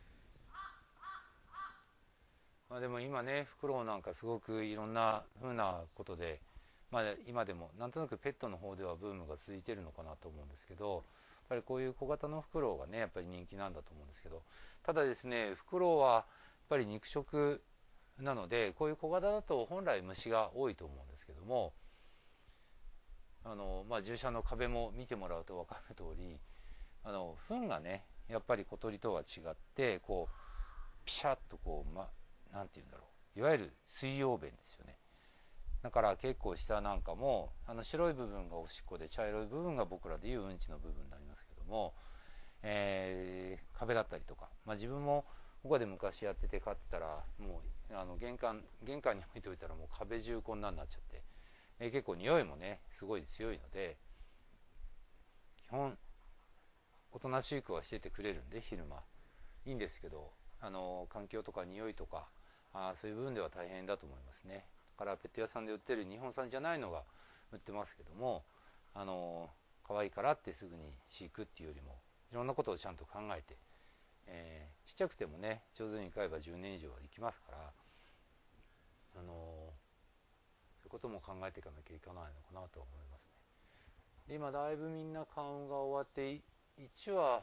まあ、でも今ねフクロウなんかすごくいろんなふうなことで、まあ、今でもなんとなくペットの方ではブームが続いてるのかなと思うんですけど、やっぱりこういう小型のフクロウがねやっぱり人気なんだと思うんですけど、ただですねフクロウはやっぱり肉食なのでこういう小型だと本来虫が多いと思うんですけども、あの、まあ、獣舎の壁も見てもらうと分かる通り、あの糞がねやっぱり小鳥とは違ってこうピシャッとこう、ま、なんて言うんだろう、いわゆる水溶便ですよね。だから結構下なんかもあの白い部分がおしっこで茶色い部分が僕らでいううんちの部分になりますけども、えー、壁だったりとか、まあ、自分もここで昔やってて飼ってたらもうあの玄関玄関に置いておいたらもう壁中こんなになっちゃって、えー、結構匂いもねすごい強いので、基本おとなしくはしててくれるんで昼間いいんですけど、あの環境とか匂いとかあそういう部分では大変だと思いますね。だからペット屋さんで売ってる日本産じゃないのが売ってますけども、あの可愛いからってすぐに飼育っていうよりもいろんなことをちゃんと考えて、えー、ちっちゃくてもね上手に飼えばじゅうねん以上は生きますから、あのそういうことも考えていかなきゃいけないのかなと思いますね。で今だいぶみんな花運が終わっていちわ、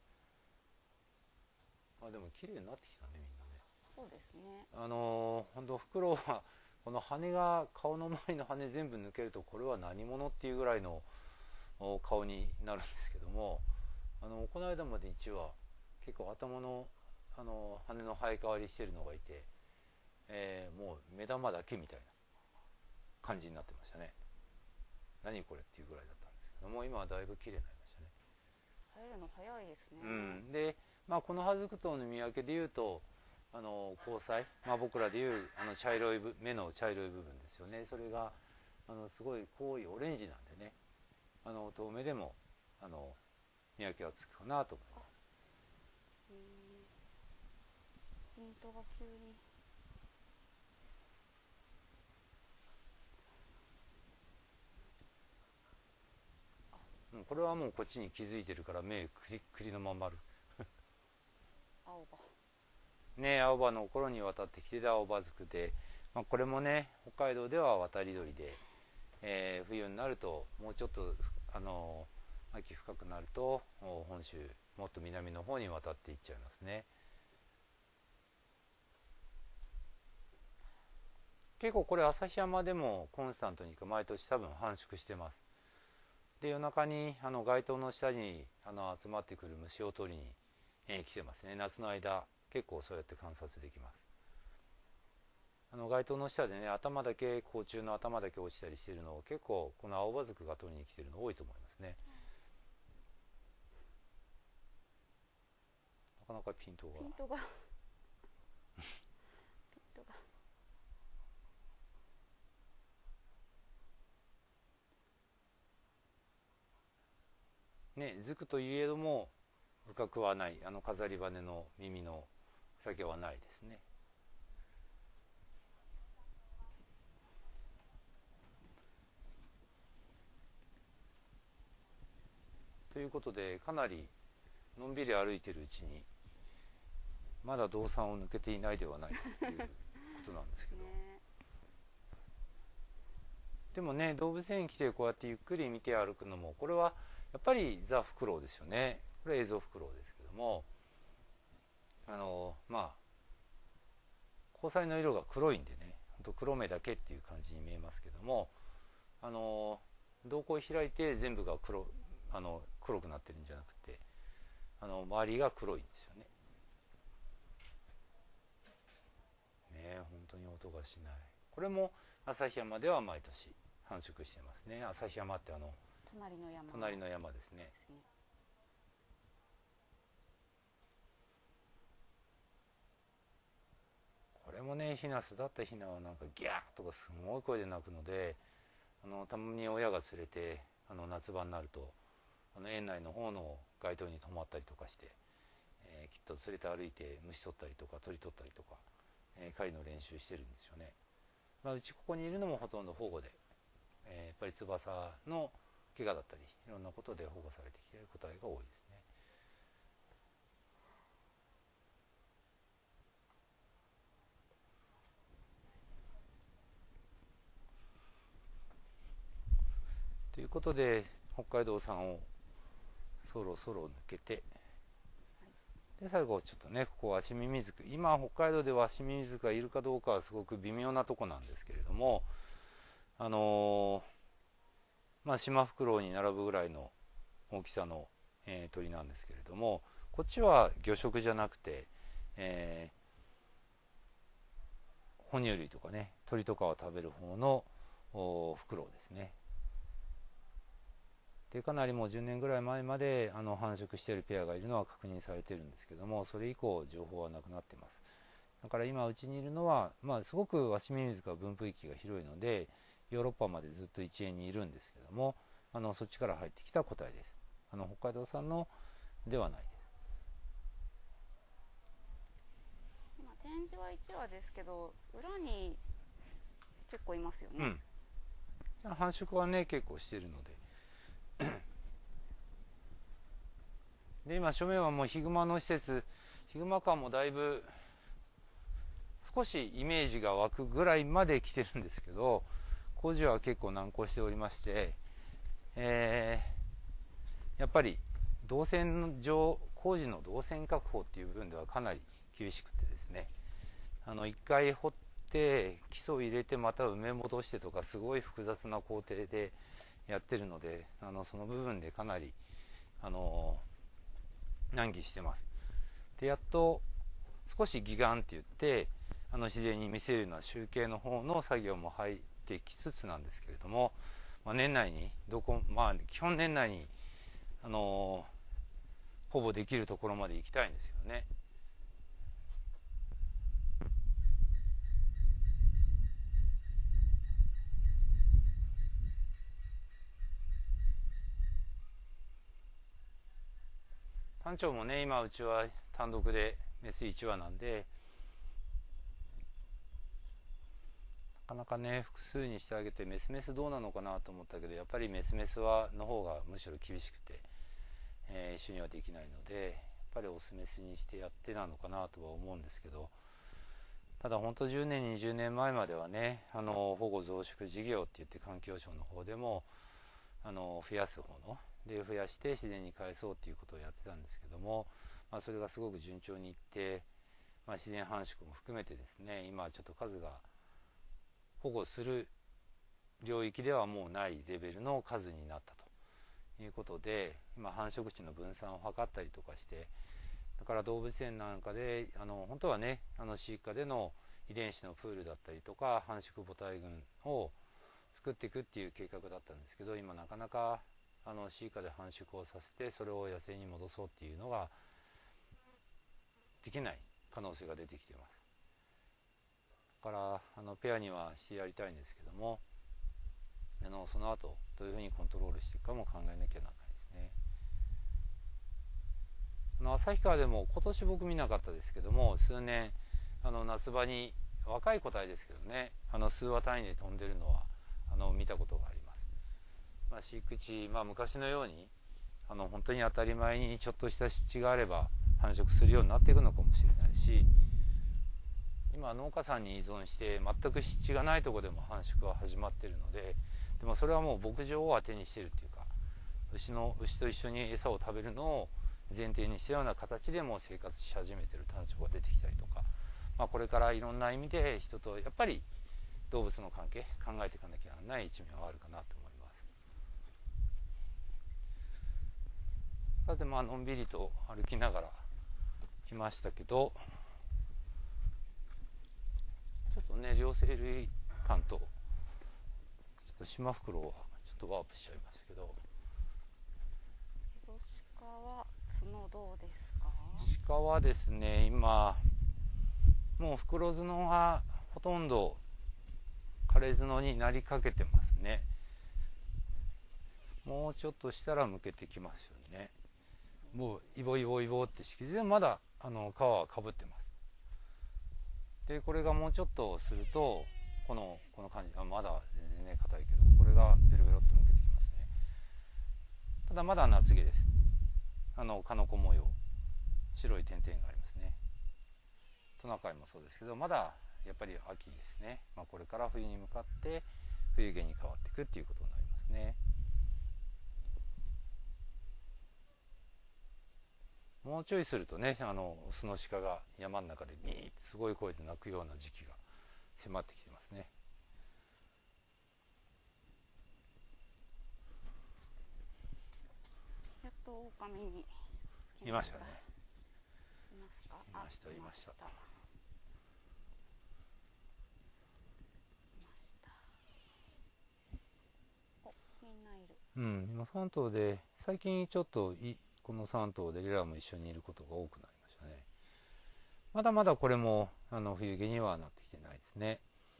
あでも綺麗になってきたねみんなね。 そうですね。 あの本当フクロウはこの羽が顔の周りの羽全部抜けるとこれは何者っていうぐらいの顔になるんですけども、あのこの間までいちわ結構頭の、あの羽の生え変わりしてるのがいて、えー、もう目玉だけみたいな感じになってましたね。何これっていうぐらいだったんですけども、今はだいぶ綺麗になりましたね。 生えるの早いですね。 うん、で、まあ、このハズクトウの見分けでいうとあの虹彩、まあ、僕らでいうあの茶色い目の茶色い部分ですよね。それがあのすごい濃いオレンジなんでね、あの遠目でもあの見分けがつくかなと思います。 ピントが急に。 うん、これはもうこっちに気づいてるから目クリックリのまんまる青葉ね、青葉の頃に渡ってきてた青葉ズクで、まあ、これもね北海道では渡り鳥で、えー、冬になるともうちょっとあの秋深くなると本州もっと南の方に渡っていっちゃいますね。結構これ旭山でもコンスタントに毎年多分繁殖してます。で夜中にあの街灯の下にあの集まってくる虫を取りに、えー、来てますね。夏の間結構そうやって観察できます。あの街灯の下でね頭だけ甲虫の頭だけ落ちたりしてるのを結構この青葉ズクが取りに来てるの多いと思いますね。なかなかピントがピントがピントがね、ズクといえども深くはない、あの飾り羽の耳の先はないですね。ということでかなりのんびり歩いてるうちにまだ道産を抜けていないではないかということなんですけどね、でもね動物園に来てこうやってゆっくり見て歩くのもこれはやっぱりザ・フクロウですよね。これ映像フクロウですけども、あのまあ虹彩の色が黒いんでねほんと黒目だけっていう感じに見えますけども、あの瞳孔を開いて全部が 黒, あの黒くなってるんじゃなくてあの周りが黒いんですよね。ねえ本当に音がしない。これも旭山では毎年繁殖してますね。旭山ってあの隣の山隣の山ですね。これもねヒナ巣だったヒナはなんかギャーとかすごい声で鳴くので、あのたまに親が連れてあの夏場になるとあの園内の方の街灯に止まったりとかして、えー、きっと連れて歩いて虫取ったりとか鳥取ったりとか、えー、狩りの練習してるんですよね。まあ、うちここにいるのもほとんど保護で、えー、やっぱり翼の怪我だったりいろんなことで保護されてきている個体が多いですね。ということで北海道産をそろそろ抜けて、で最後ちょっとね、ここはシミミズク、今北海道ではシミミズクがいるかどうかはすごく微妙なとこなんですけれども、あのー、まあシマフクロウに並ぶぐらいの大きさの、えー、鳥なんですけれども、こっちは魚食じゃなくて、えー、哺乳類とかね、鳥とかを食べる方のフクロウですね。でかなりもうじゅうねんぐらい前まであの繁殖しているペアがいるのは確認されているんですけども、それ以降情報はなくなっています。だから今うちにいるのは、まあ、すごくワシミミズクは分布域が広いのでヨーロッパまでずっと一円にいるんですけども、あのそっちから入ってきた個体です。あの北海道産のではないです。 今展示はいちわですけど裏に結構いますよね。 うん、繁殖はね結構しているのでで今正面はもうヒグマの施設、ヒグマ館もだいぶ少しイメージが湧くぐらいまで来てるんですけど、工事は結構難航しておりまして、えー、やっぱり動線上工事の動線確保っていう部分ではかなり厳しくてですね、あのいっかい掘って基礎を入れてまた埋め戻してとかすごい複雑な工程でやってるので、あのその部分でかなりあの難儀してます。でやっと少し義眼って言ってあの自然に見せるような集計の方の作業も入ってきつつなんですけれども、まあ、年内にどこまあ基本年内にあのー、ほぼできるところまで行きたいんですよね。単調もね今うちは単独でメスいちわなんでなかなかね複数にしてあげてメスメスどうなのかなと思ったけど、やっぱりメスメスはの方がむしろ厳しくて、えー、一緒にはできないのでやっぱりオスメスにしてやってなのかなとは思うんですけど、ただ本当じゅうねんにじゅうねんまえまではねあの保護増殖事業って言って環境省の方でもあの増やす方ので増やして自然に返そうっていうことをやってたんですけども、まあ、それがすごく順調にいって、まあ、自然繁殖も含めてですね今ちょっと数が保護する領域ではもうないレベルの数になったということで、今繁殖地の分散を図ったりとかして、だから動物園なんかであの本当はねあの飼育下での遺伝子のプールだったりとか繁殖母体群を作っていくっていう計画だったんですけど、今なかなかあの飼育下で繁殖をさせてそれを野生に戻そうっていうのができない可能性が出てきています。だからあのペアにはしてやりたいんですけども、あのその後どういうふうにコントロールしていくかも考えなきゃならないですね。あの旭川でも今年僕見なかったですけども、数年あの夏場に若い個体ですけどね、あの数羽単位で飛んでるのはあの見たことがあります。まあ、飼育地、まあ、昔のようにあの本当に当たり前にちょっとした湿地があれば繁殖するようになっていくのかもしれないし、今農家さんに依存して全く湿地がないところでも繁殖は始まっているので、でもそれはもう牧場を当てにしているっていうか、牛の牛と一緒に餌を食べるのを前提にしたような形でも生活し始めている単調が出てきたりとか、まあ、これからいろんな意味で人とやっぱり動物の関係考えていかなきゃならない一面はあるかなと思います。さてまあのんびりと歩きながら来ましたけど、ちょっとね両生類館とちょっとシマフクロウはちょっとワープしちゃいましたけど、 エゾシカは角どうですか？ 鹿はですね今もう袋角がほとんど枯れ角になりかけてますね。 もうちょっとしたらむけてきますよね。もうイボイボイボって式でまだあの皮はかぶってます。でこれがもうちょっとするとこのこの感じ、あまだ全然ね硬いけど、これがベロベロっとむけてきますね。ただまだ夏毛です。あのカノコ模様、白い点々がありますね。トナカイもそうですけど、まだやっぱり秋ですね。まあ、これから冬に向かって冬毛に変わっていくっていうことになりますね。もうちょいするとね、あのオスの鹿が山の中でビーッてすごい声で鳴くような時期が迫ってきてますね。 やっと狼にいましたね。 いますか？ いました、いました。お、みんないる。 うん、今さん頭で、最近ちょっといこのさん頭でレラも一緒にいることが多くなりましたね。まだまだこれもあの冬毛にはなってきてないですね。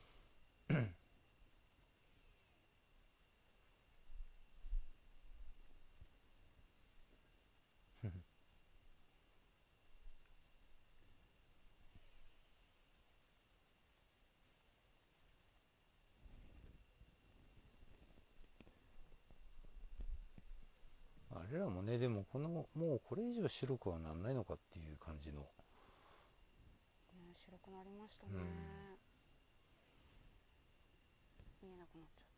あれらもね、でもこのもうこれ以上白くはなんないのかっていう感じの、ね、 白くなりましたね、うん、見えなくなっちゃった、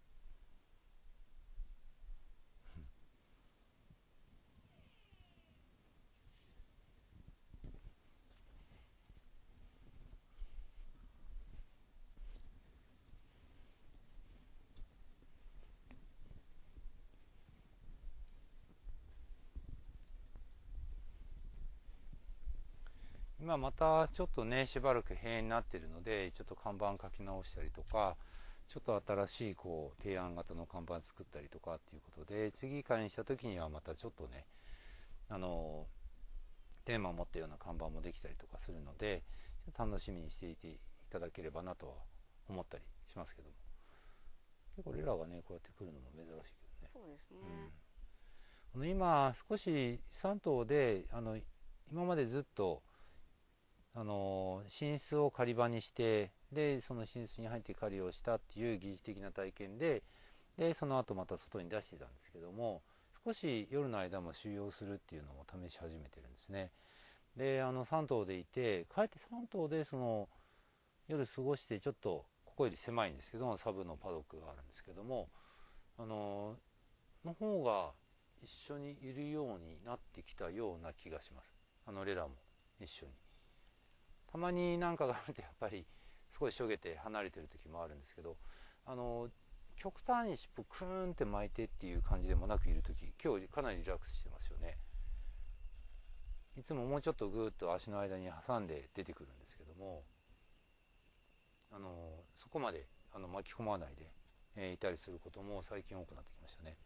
今またちょっとねしばらく閉園になってるので、ちょっと看板書き直したりとか、ちょっと新しいこう提案型の看板作ったりとかっていうことで、次開園した時にはまたちょっとね、あのテーマを持ったような看板もできたりとかするので、楽しみにしていていただければなとは思ったりしますけども、結構レラがねこうやって来るのも珍しいけどね。 そうですね、 うん、あの今少しさん頭であの今までずっとあの寝室を狩り場にして、でその寝室に入って狩りをしたっていう疑似的な体験で、でその後また外に出していたんですけども、少し夜の間も収容するっていうのを試し始めてるんですね。であのさん頭でいて、かえってさん頭でその夜過ごして、ちょっとここより狭いんですけども、サブのパドックがあるんですけども、あのの方が一緒にいるようになってきたような気がします。あのレラも一緒に。たまになんかがあるとやっぱり少ししょげて離れてる時もあるんですけど、あの極端に尻尾クーンって巻いてっていう感じでもなくいる時、今日かなりリラックスしてますよね。いつももうちょっとグーッと足の間に挟んで出てくるんですけども、あのそこまであの巻き込まないで、えー、いたりすることも最近多くなってきましたね。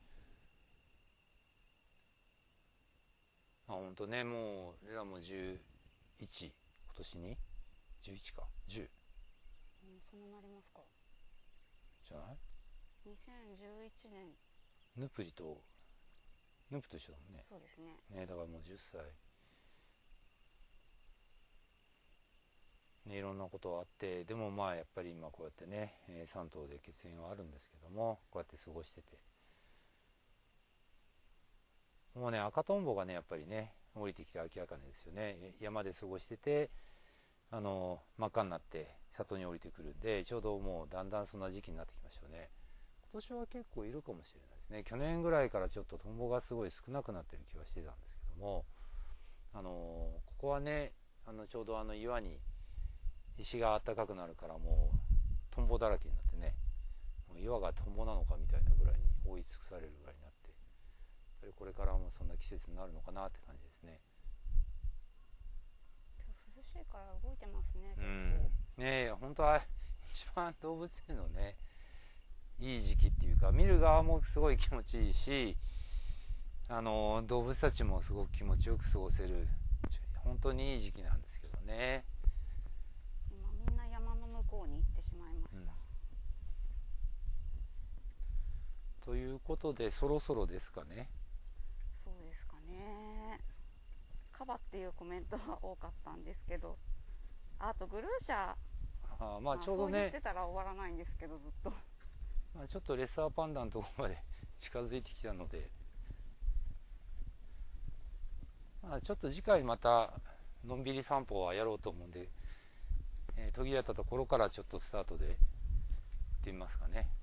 あ、ほんとね、もうレラもじゅういち、今年にじゅういちかじゅう、 うん、そんななりますかじゃない？ にせんじゅういちねん、 ヌプリとヌプと一緒だもんね。 そうですね。 ね、だからもうじゅっさい、ね、いろんなことはあって、でもまあやっぱり今こうやってね、えー、さん頭で血縁はあるんですけども、こうやって過ごしてて、もうね赤とんぼがねやっぱりね降りてきて明らかにですよね。山で過ごしてて、あの真っ赤になって里に降りてくるんで、ちょうどもうだんだんそんな時期になってきましたよね。今年は結構いるかもしれないですね。去年ぐらいからちょっとトンボがすごい少なくなってる気はしてたんですけども、あのここはね、あのちょうどあの岩に石が暖かくなるから、もうトンボだらけになってね、もう岩がトンボなのかみたいなぐらいに覆い尽くされるぐらいになって、やっぱりこれからもそんな季節になるのかなって感じですね。 今日涼しいから動いてますね。 うん、ねえ、本当は一番動物園のねいい時期っていうか、見る側もすごい気持ちいいし、あの動物たちもすごく気持ちよく過ごせる本当にいい時期なんですけどね。 今みんな山の向こうに行ってしまいました、 ということでそろそろですかね。 そうですかね。カバっていうコメントは多かったんですけど、あとグルーシャ、 あまあちょうどそう言ってね、 たら終わらないんですけど、ずっとまあ、ちょっとレッサーパンダのところまで近づいてきたので、まあ、ちょっと次回またのんびり散歩はやろうと思うんで、えー途切れたところからちょっとスタートで行ってみますかね。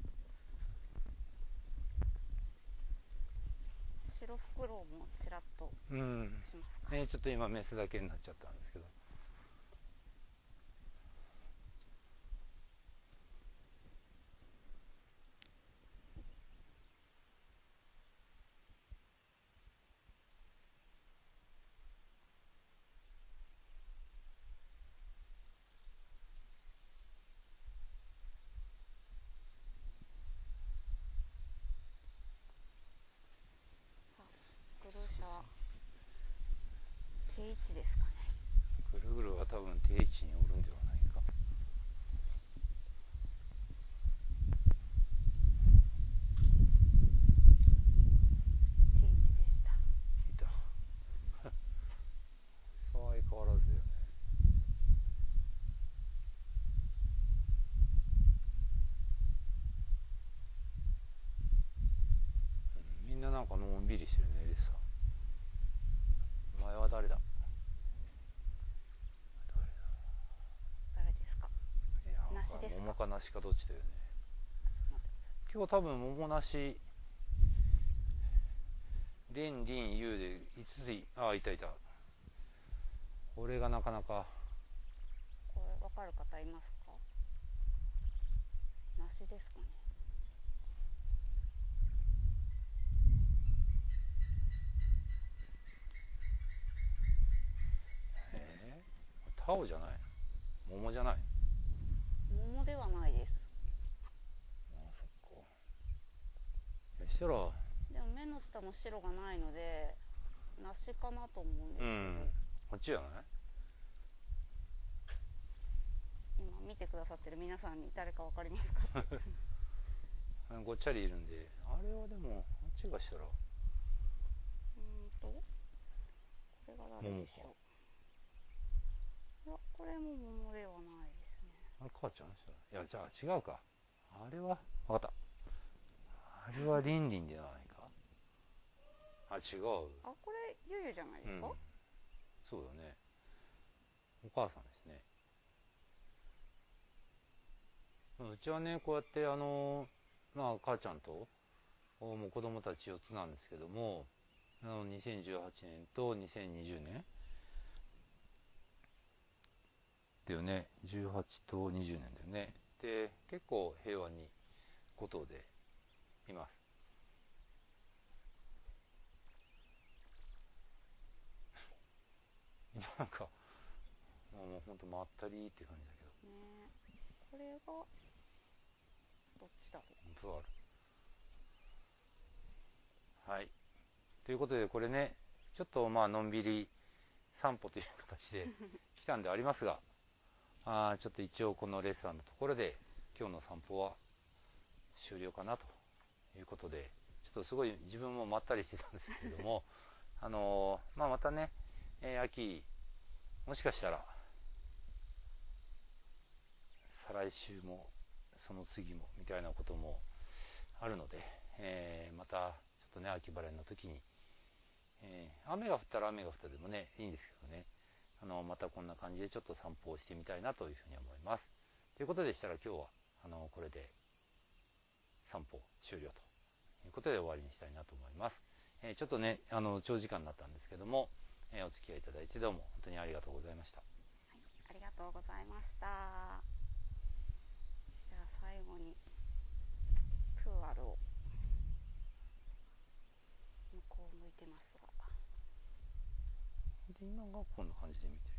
白フクロウもちらっとうんしますか。 ね、ちょっと今メスだけになっちゃったんですけど、 あ、グルーシャは定位置ですかね。 ぐるぐるは多分定位置におるんではないか。 定位置でした。 いた相変わらずだよね。うん、みんななんかのんびりしてるね。レッサー、お前は誰だ。 誰ですか。 いや梨ですか。 桃か梨かどっちだよね。今日多分桃梨レンリンユウでいつつい、ああいたいた。これがなかなか。 これ分かる方いますか。梨ですかね。 えー、タオじゃない、桃じゃない。 桃ではないです。 ああそっか。そしたらでも目の下の白がないので梨かなと思うんですけど、 うん、こっちじゃない。 今見てくださってる皆さんに誰か分かりますかってごっちゃりいるんで、あれはでもあっちがしたらうーんとこれが誰でしょう。いや、これも桃ではないですね。 あれ母ちゃんしたら、いやじゃあ違うか。あれは分かった。あれはリンリンじゃないか。あ、違う。 あ、これゆゆじゃないですか。 うん、そうだね。お母さんですね。うちはね、こうやってあのまあ母ちゃんともう子供たちよっつなんですけども、あのにせんじゅうはちねんとにせんにじゅうねんだよね。じゅうはちとにじゅうねんだよね。で結構平和にご頭でいます。今なんかもうほんとまったりって感じだけどね。これがどっちだろ本当ある。はい、ということでこれね、ちょっとまあのんびり散歩という形で来たんでありますが、あちょっと一応このレッサーのところで今日の散歩は終了かなということで、ちょっとすごい自分もまったりしてたんですけれどもあのー、まあまたね、えー、秋もしかしたら再来週もその次もみたいなこともあるので、えー、またちょっとね秋晴れの時に、えー、雨が降ったら雨が降ったでもねいいんですけどね、あのまたこんな感じでちょっと散歩をしてみたいなというふうに思います。ということでしたら今日はあのこれで散歩終了ということで終わりにしたいなと思います。えー、ちょっとねあの長時間になったんですけども、えー、お付き合いいただいてどうも本当にありがとうございました。 う。はい、ありがとうございました。じゃあ最後にプーアルを向こう向いてますが、 で今がこんな感じで見てる。